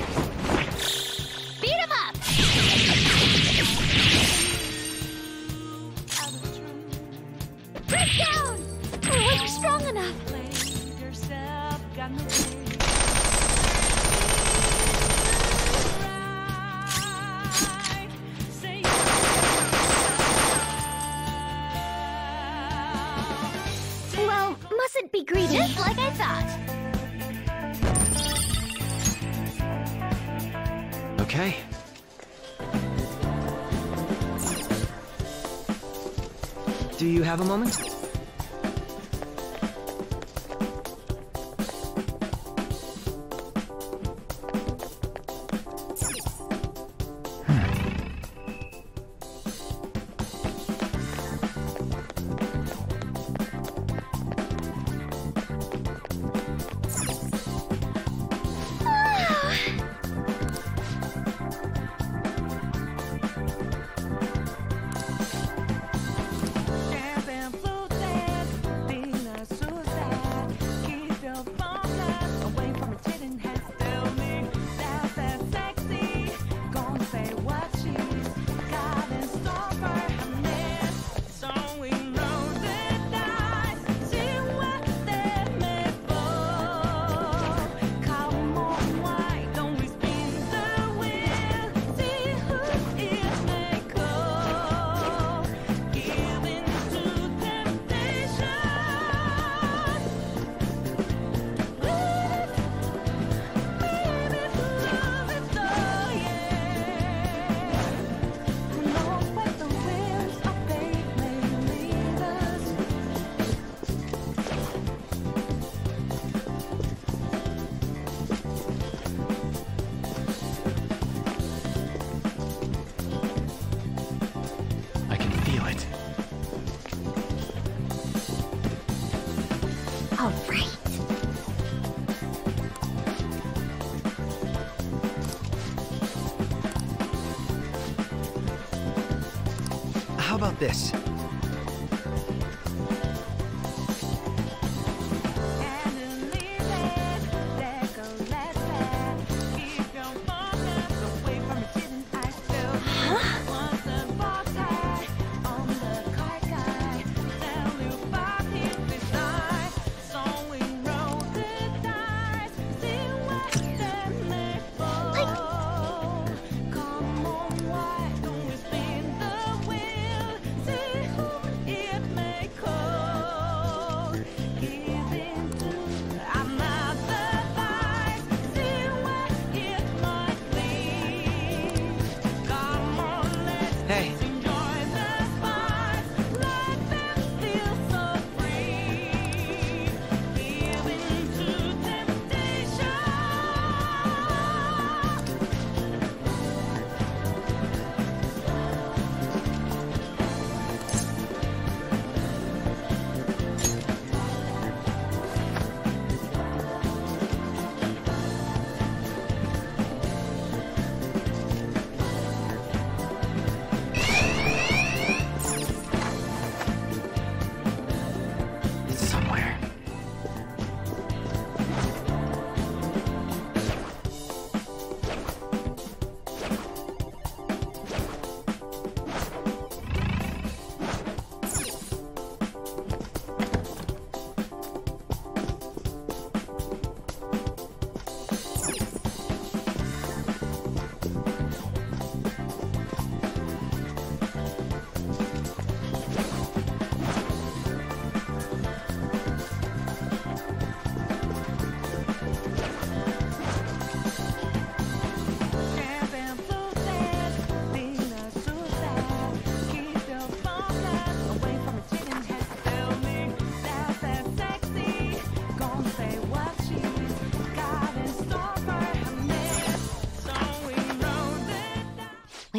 Beat him up! Break down! I wasn't strong enough! Well, mustn't be greedy. Just like I thought. Okay. Do you have a moment? All right. How about this?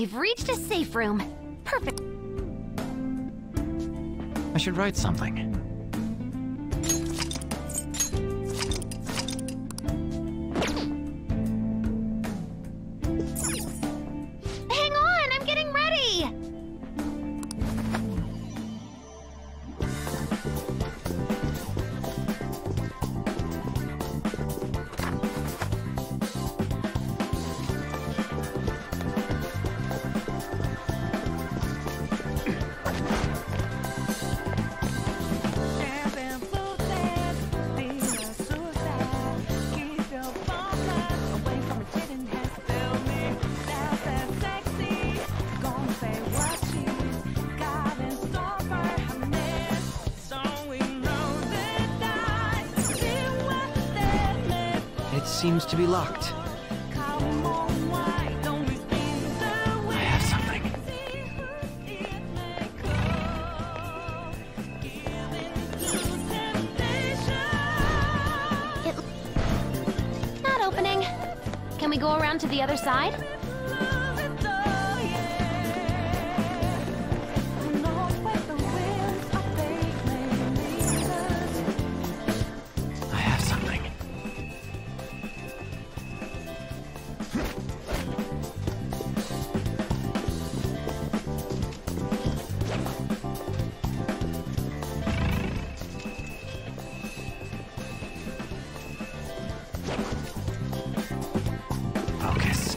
We've reached a safe room. Perfect. I should write something. Hang on, I'm getting ready! It seems to be locked. I have something. It... Not opening. Can we go around to the other side? I have something. Focus.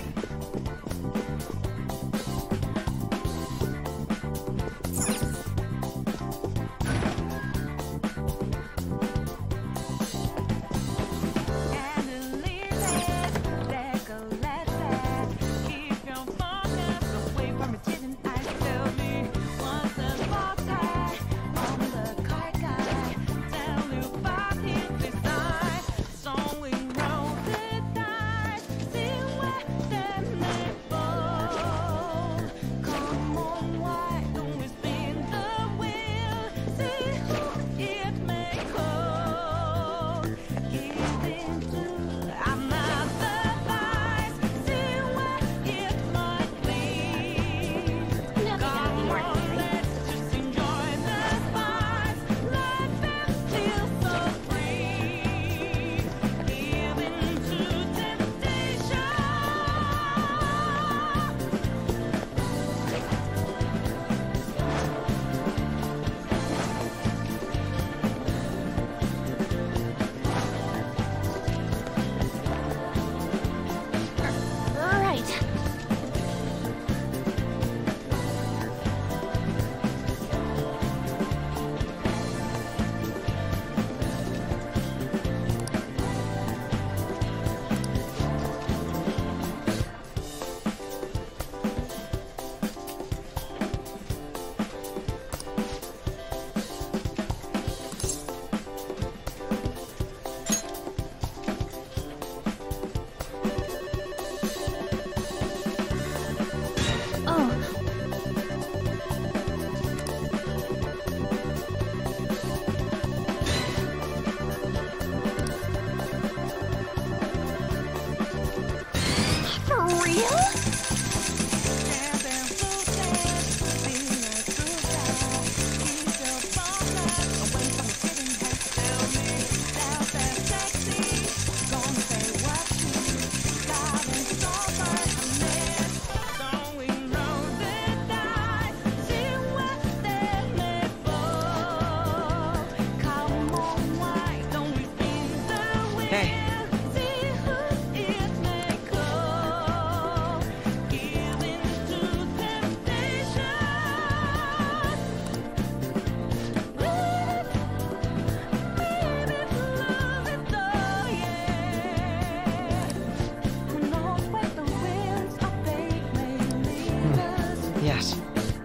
Yes.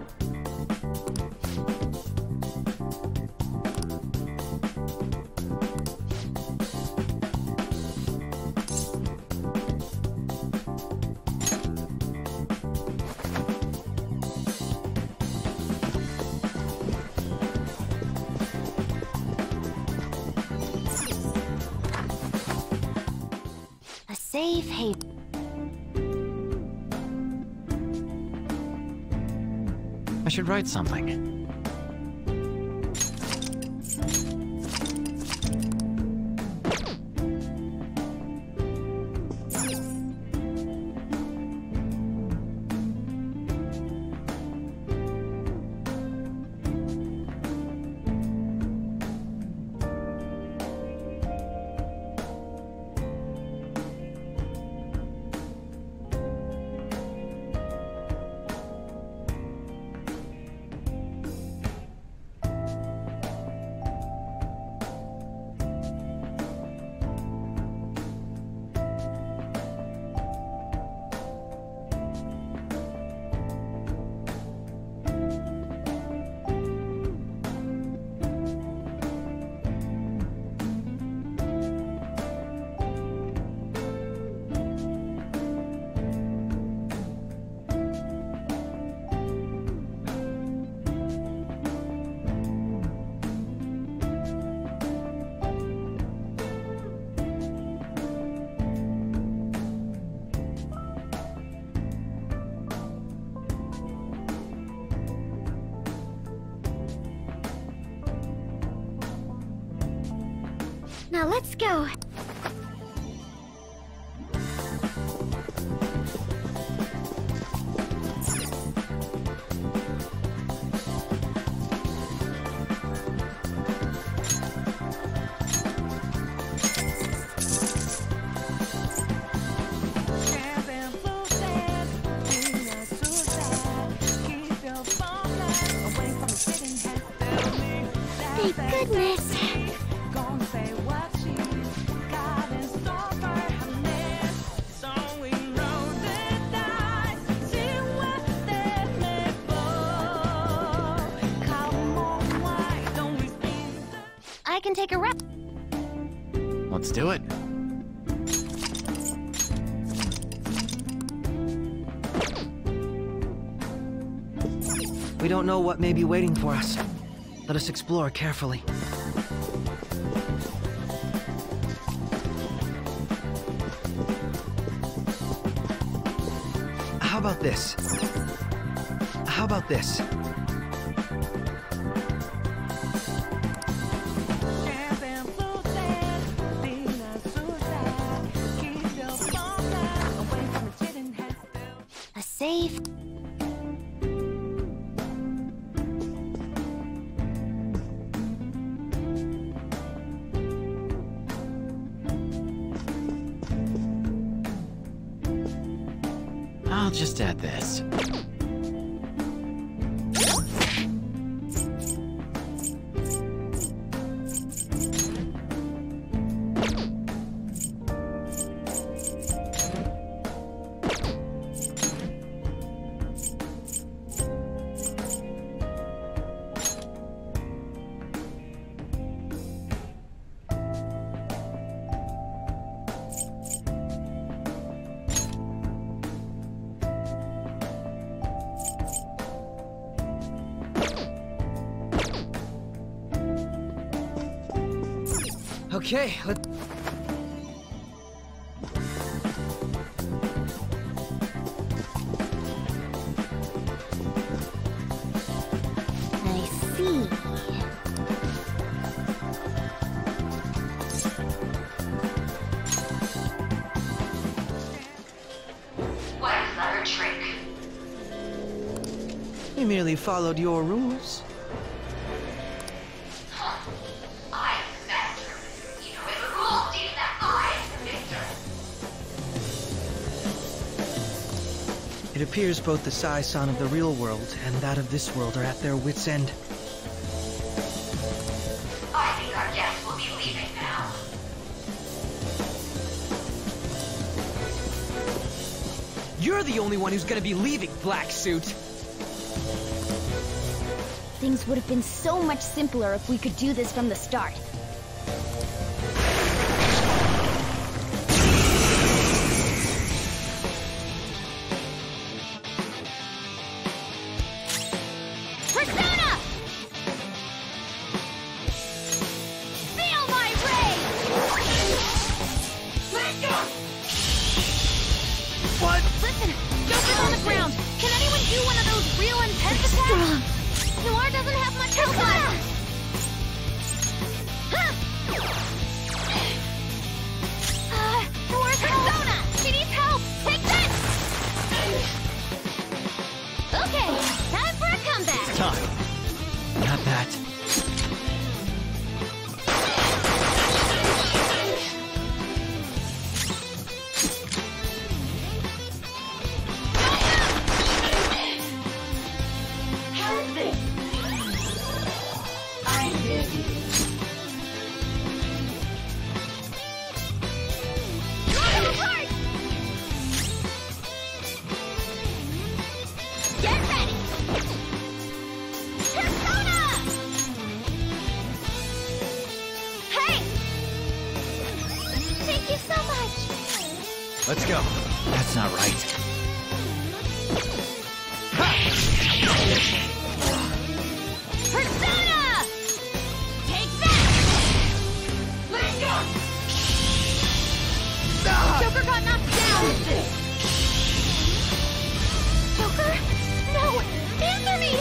A safe haven. I should write something. Now let's go. Thank goodness. I can take a rep. Let's do it. We don't know what may be waiting for us. Let us explore carefully. How about this? How about this? A safe. I'll just add this. Okay, let's... I see. What a clever trick. We merely followed your rules. It appears both the Sai-san of the real world and that of this world are at their wits' end. I think our guests will be leaving now. You're the only one who's gonna be leaving, Black Suit! Things would have been so much simpler if we could do this from the start. Persona! Feel my rage! What? Listen, Joker's on the ground. Can anyone do one of those real intense attack. Noir doesn't have much health left. Huh. Uh, Noir's Persona! She needs help! Take this! Okay, time for a comeback. It's time. Not that. How's this? I'm busy. Drive them apart! Get ready! Persona! Hey! Thank you so much! Let's go. That's not right. Persona! Take that! Joker got knocked down! Joker? No! Answer me!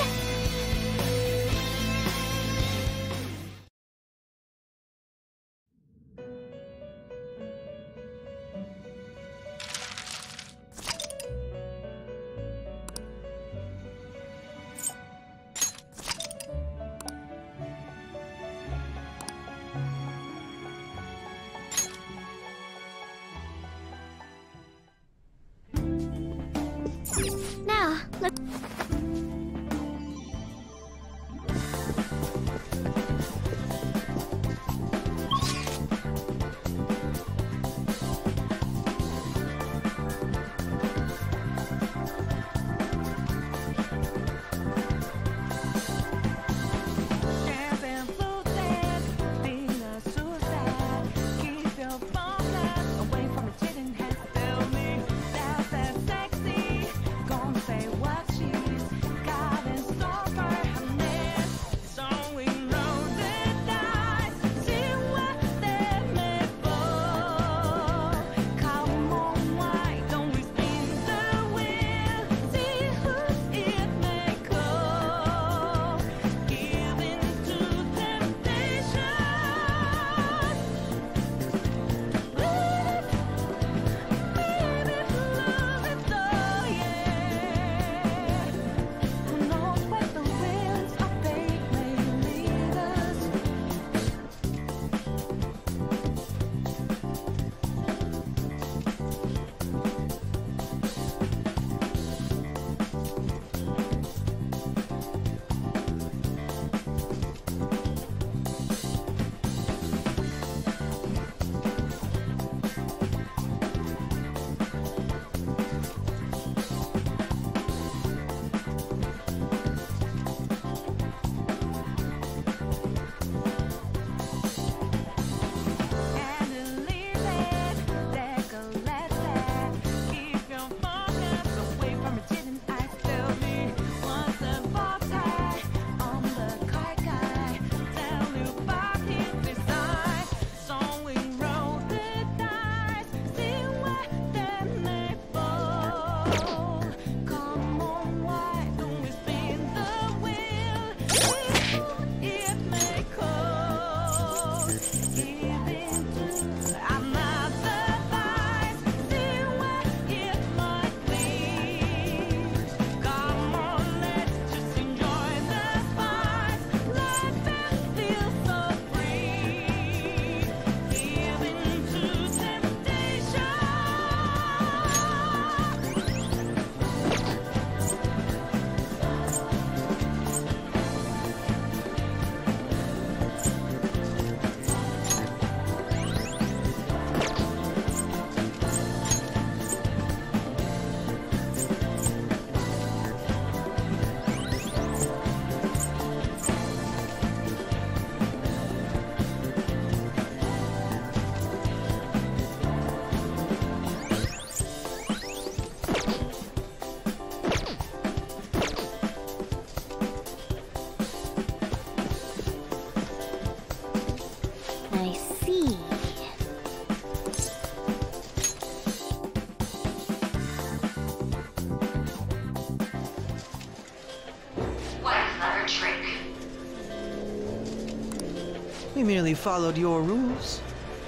merely followed your rules.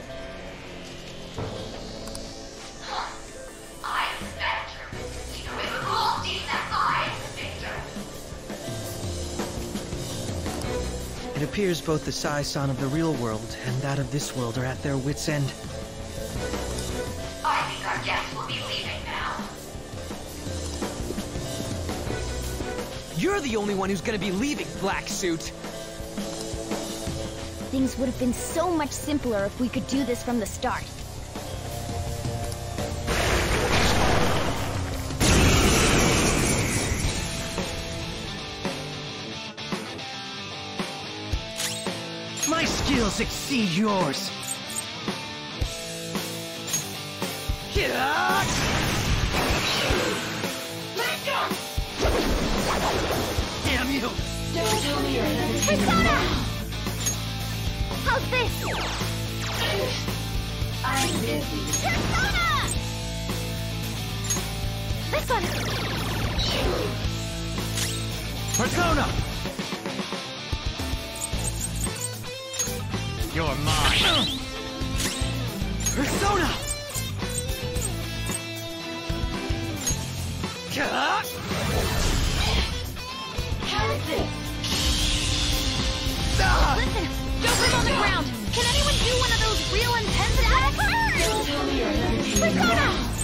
I'm Spectre. Leader with the rules, decent I'm Victor. It appears both the Sai-san of the real world and that of this world are at their wits' end. I think our guests will be leaving now. You're the only one who's gonna be leaving, Black Suit! Things would have been so much simpler if we could do this from the start. My skills exceed yours. Get out! Damn you! Don't tell me you're another Persona! How's this? I'm busy. Persona! This one! Persona! You're mine. Persona! Cut! How's this? Ah! Listen, don't put him on the ground. Can anyone do one of those real intense attacks? Don't tell me you're another Persona!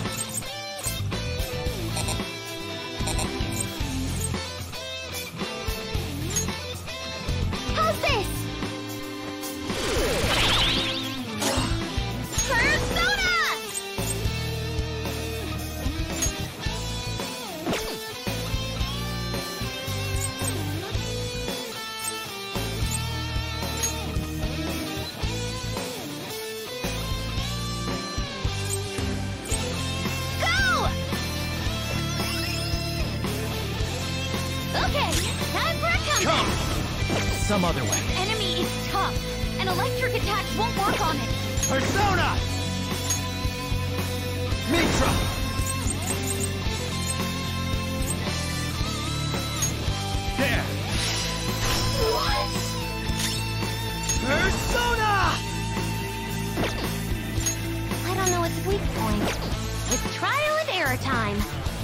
How's this? Persona! Go! Okay, time for a comeback. Come! Some other way. Enemy is tough, and electric attacks won't work on it. Persona! Mitra! There! What? Persona! I don't know its weak point. It's trial and error time.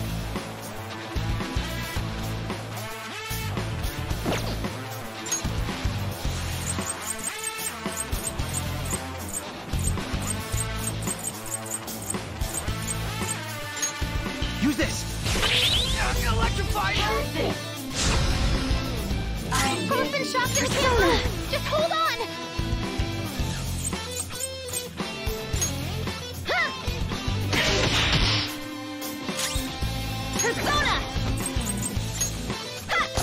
Use this! Electrify! How's this? I'm Both been shocked and killed. Just hold on. Huh. Persona! Ha!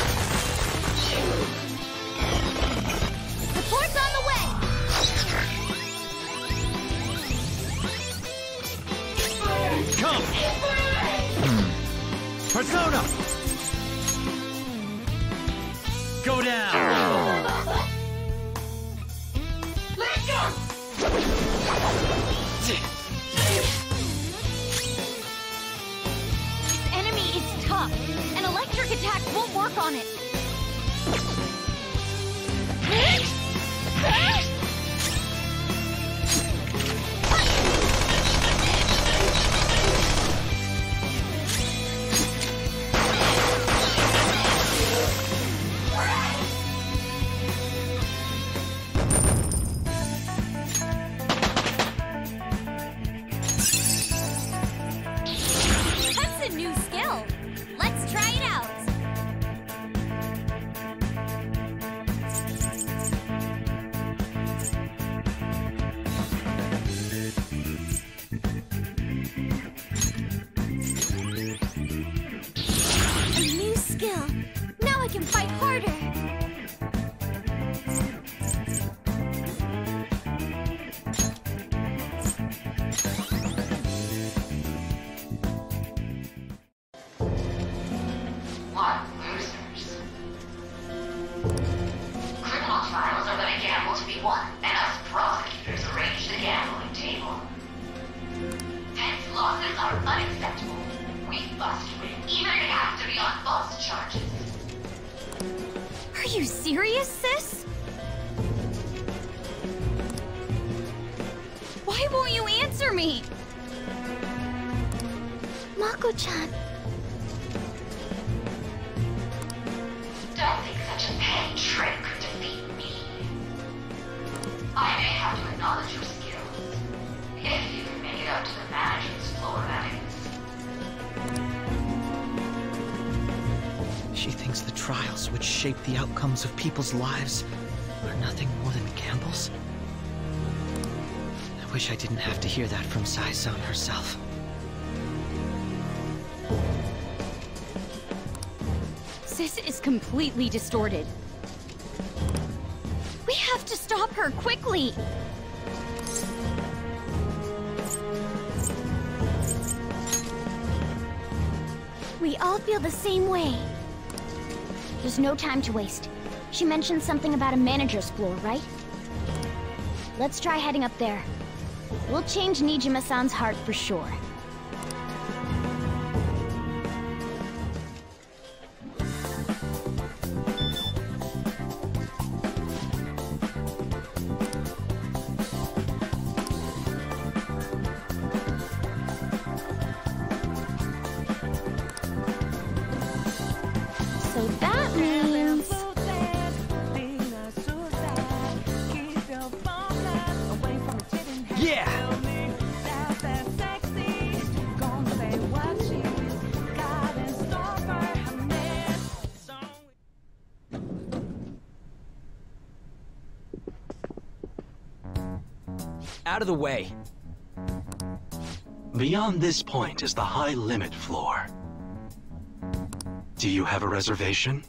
Support's on the way. Come! Persona! Go down! Let go! This enemy is tough, and electric attacks won't work on it. That's a new skill. Let's try it out. A new skill. Now I can fight harder. What losers? Criminal trials are but a gamble to be won, and us prosecutors arrange the gambling table. Hence, losses are unacceptable. We must win, even if it has to be on false charges. Are you serious, sis? Why won't you answer me? Mako-chan. Don't think such a petty trick could defeat me. I may have to acknowledge your skills, if you can make it up to the manager's floor, that is. She thinks the trials which shape the outcomes of people's lives are nothing more than gambles? I wish I didn't have to hear that from Sai-san herself. Sis is completely distorted. We have to stop her quickly! We all feel the same way. There's no time to waste. She mentioned something about a manager's floor, right? Let's try heading up there. We'll change Nijima-san's heart for sure. So that means... Yeah! Out of the way. Beyond this point is the high limit floor. Do you have a reservation?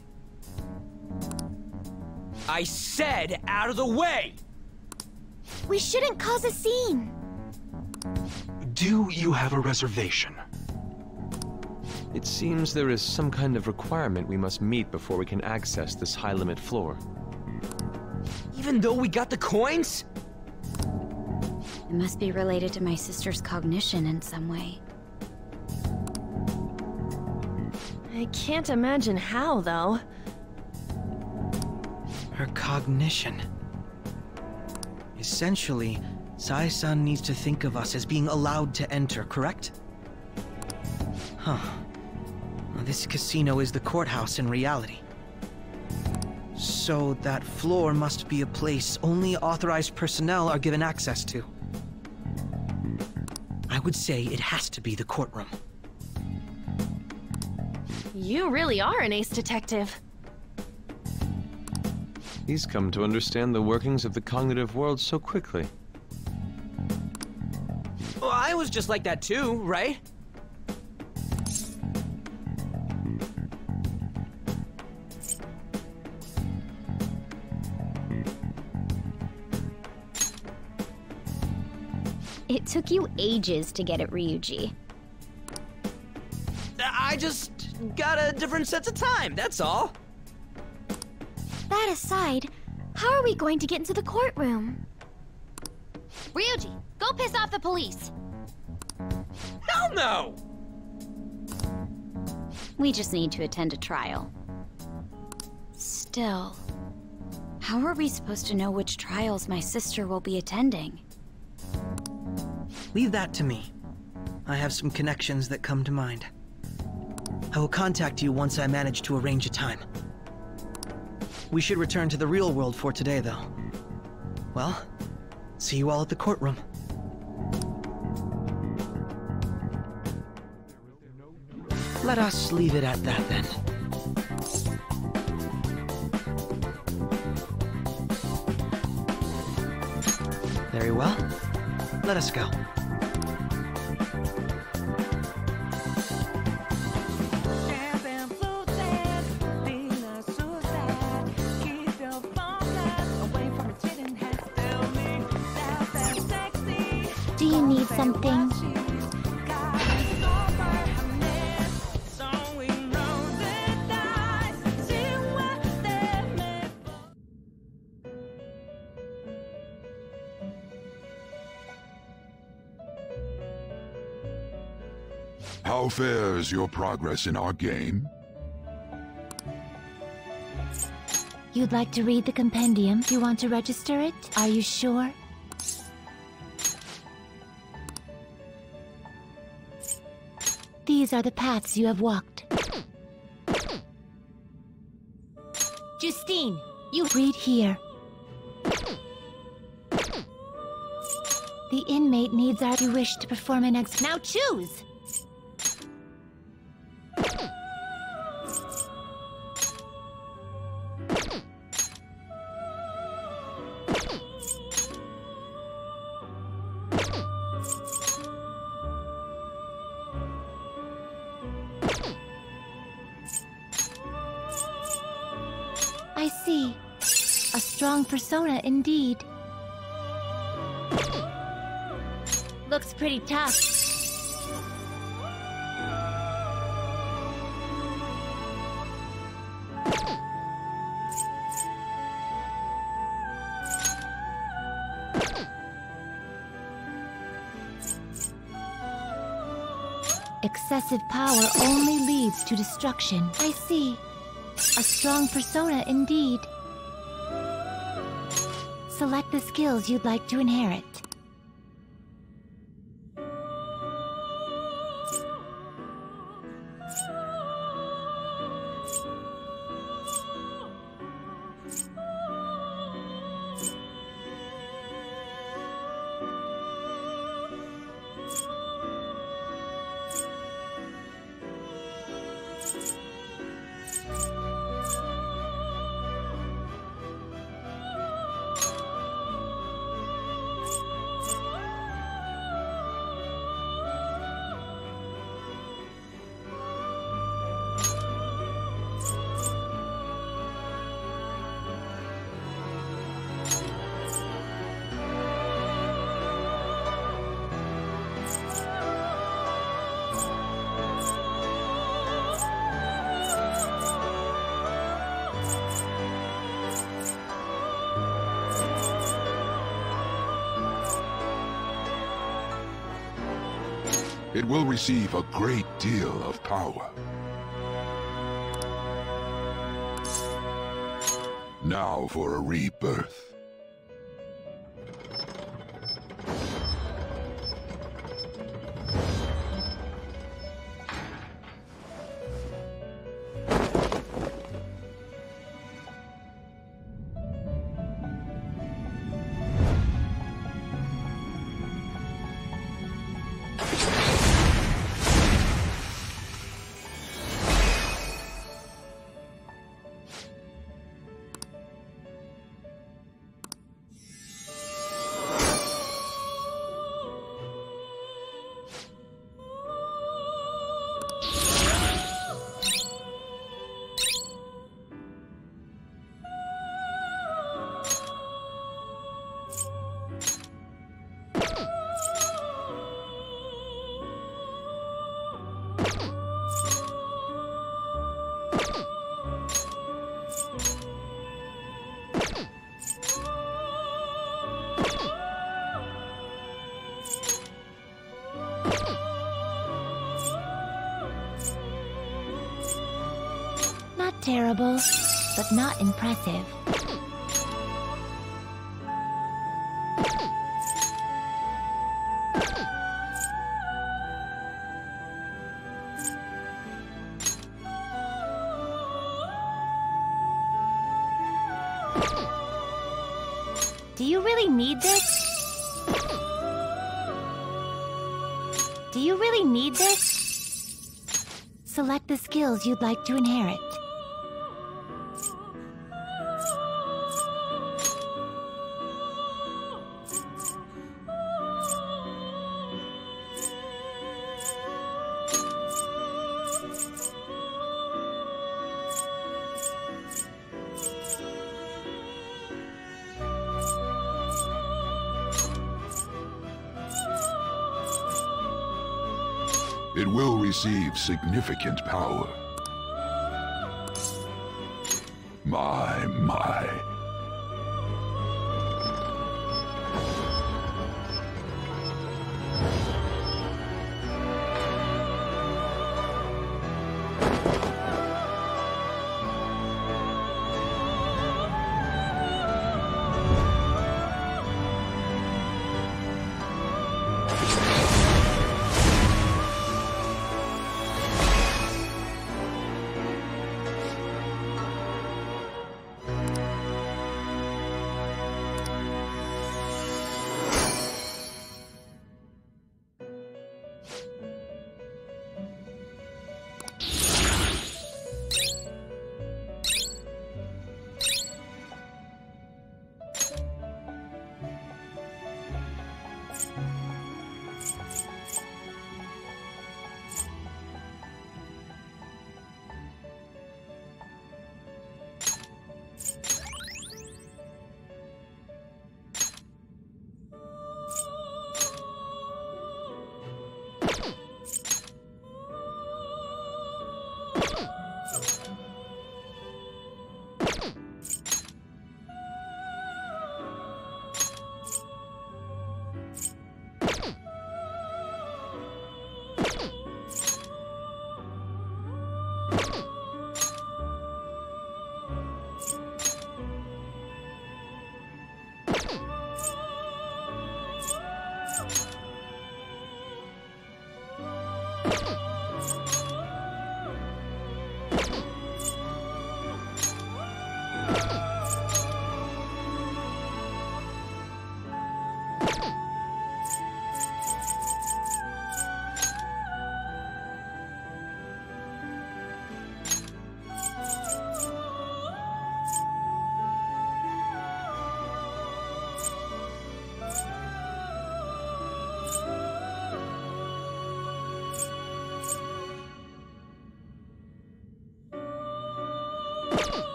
I said out of the way! We shouldn't cause a scene. Do you have a reservation? It seems there is some kind of requirement we must meet before we can access this high-limit floor. Even though we got the coins? It must be related to my sister's cognition in some way. I can't imagine how, though. Her cognition. Essentially, Sai-san needs to think of us as being allowed to enter, correct? Huh. Well, this casino is the courthouse in reality. So that floor must be a place only authorized personnel are given access to. I would say it has to be the courtroom. You really are an ace detective. He's come to understand the workings of the cognitive world so quickly. Well, I was just like that too, right? It took you ages to get it, Ryuji. I just got a different sense of time, that's all. That aside, how are we going to get into the courtroom? Ryuji, go piss off the police! Hell no! We just need to attend a trial. Still, how are we supposed to know which trials my sister will be attending? Leave that to me. I have some connections that come to mind. I will contact you once I manage to arrange a time. We should return to the real world for today, though. Well, see you all at the courtroom. Let us leave it at that, then. Very well. Let us go. Do you need something? How fares your progress in our game? You'd like to read the compendium? You want to register it? Are you sure? These are the paths you have walked. Justine, you read here. The inmate needs our you wish to perform an ex- Now choose! I see. A strong persona indeed. Looks pretty tough. Excessive power only leads to destruction. I see. A strong persona indeed. Select the skills you'd like to inherit. It will receive a great deal of power. Now for a rebirth. Terrible, but not impressive. Do you really need this? Do you really need this? Select the skills you'd like to inherit. It will receive significant power. My, my.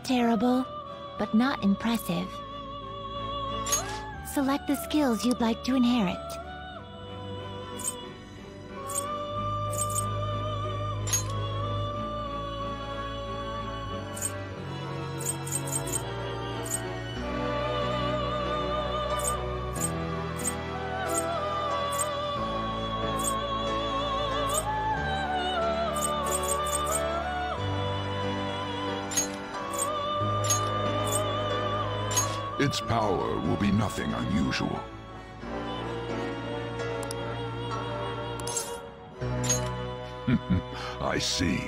terrible, but not impressive. Select the skills you'd like to inherit. Its power will be nothing unusual. I see.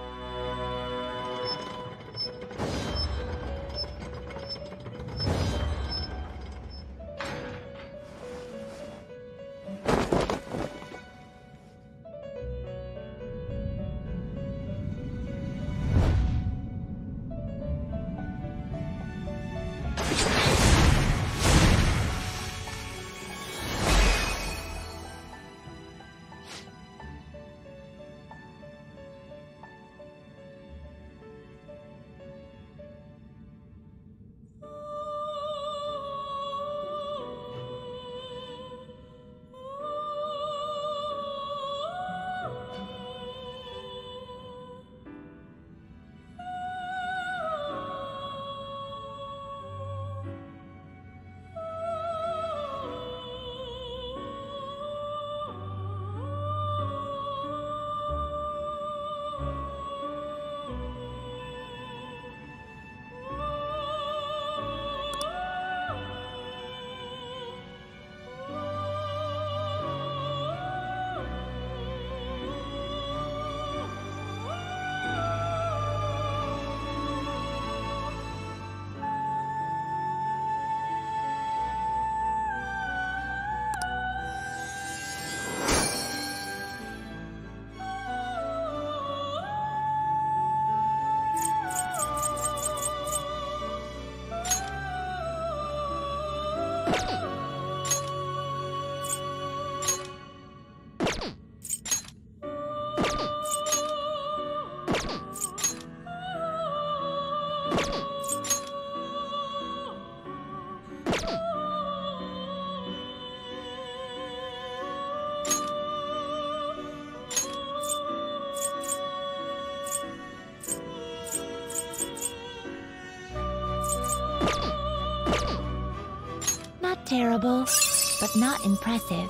Terrible, but not impressive.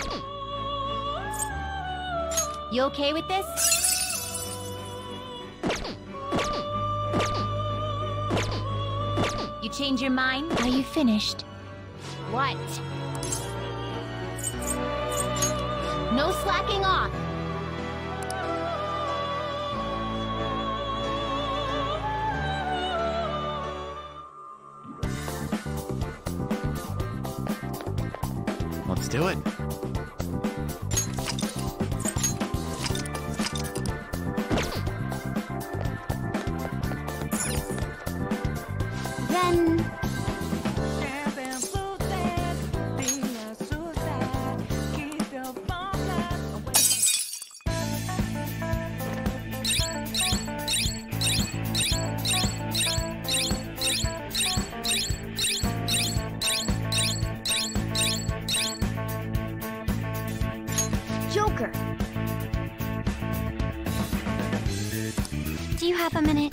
You okay with this? You change your mind? Are you finished? What? No slacking off! Let's do it. Then... Joker! Do you have a minute?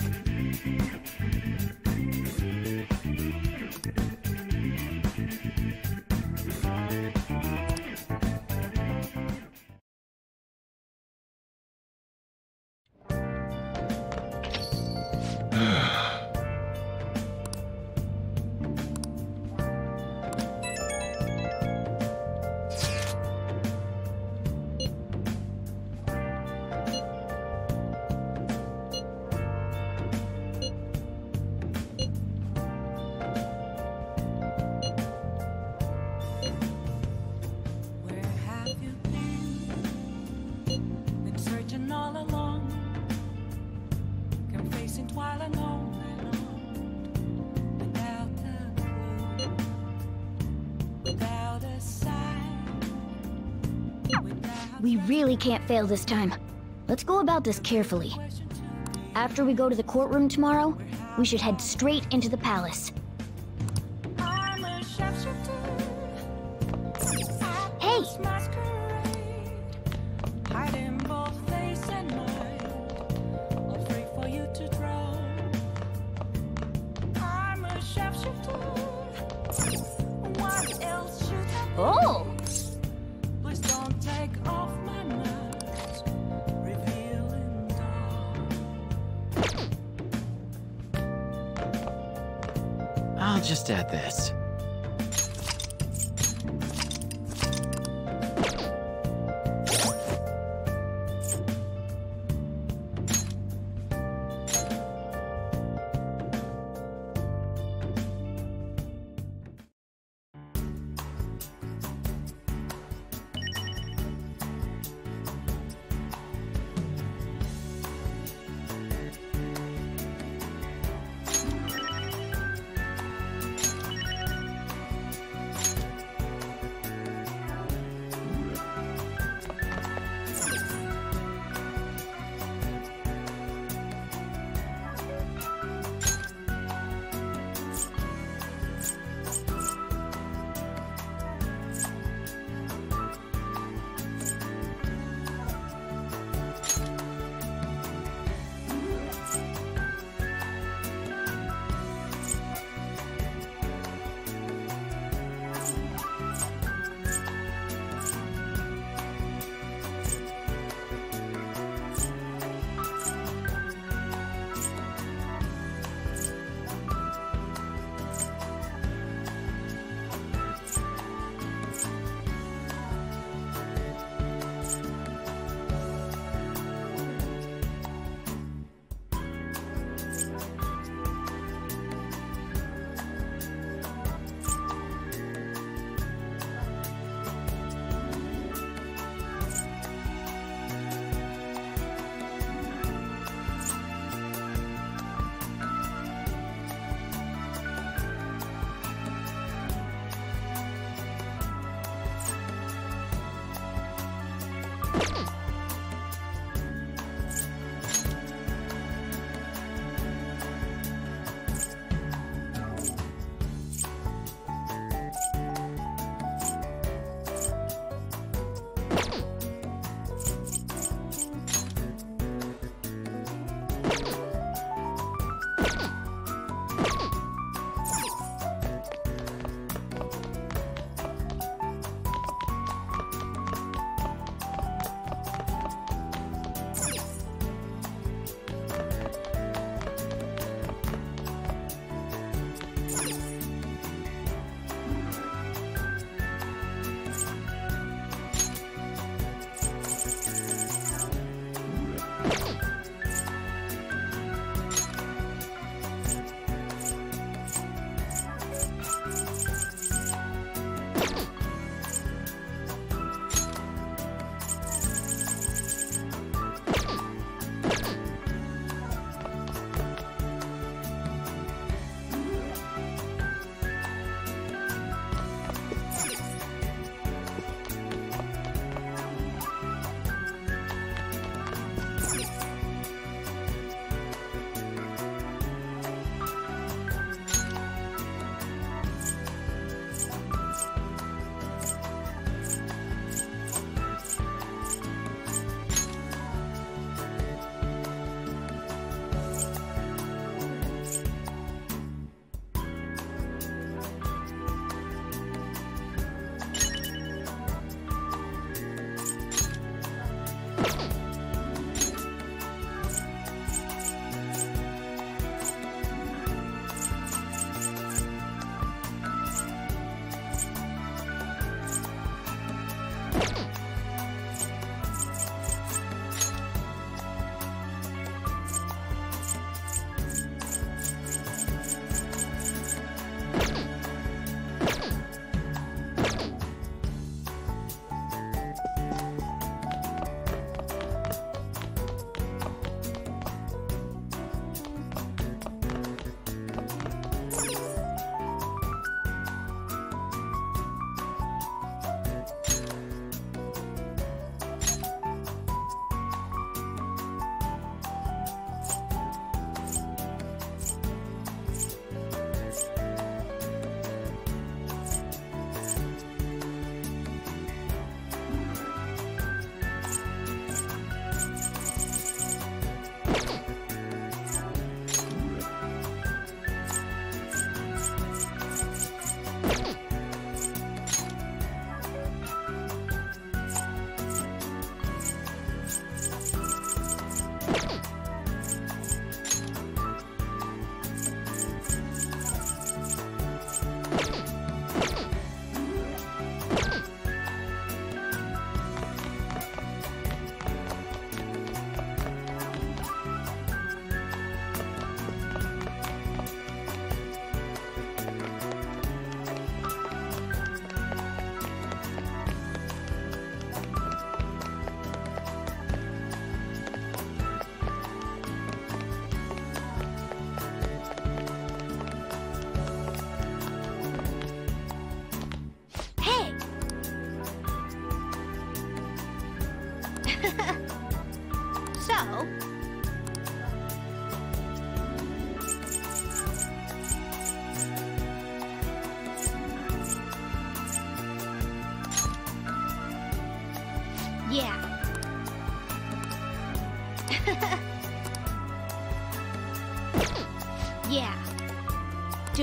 We really can't fail this time. Let's go about this carefully. After we go to the courtroom tomorrow, We should head straight into the palace. I'm a sharpshooter. Hey! Hiding both face and mind, afraid for you to drown. I'm a sharpshooter. What else should I be? Oh! Please don't take off my mask, revealing dark. I'll just add this.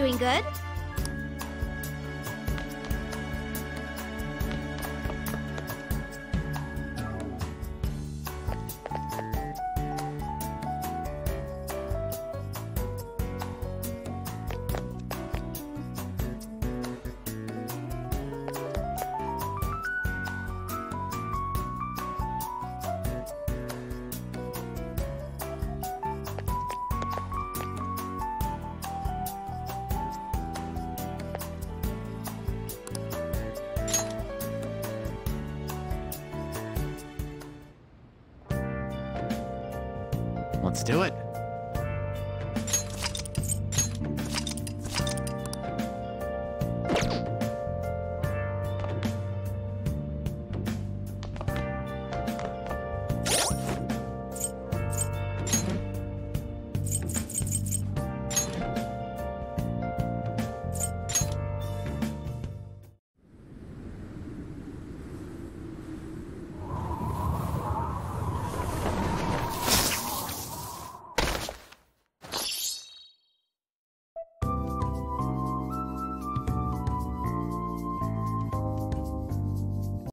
Doing good? Let's do it.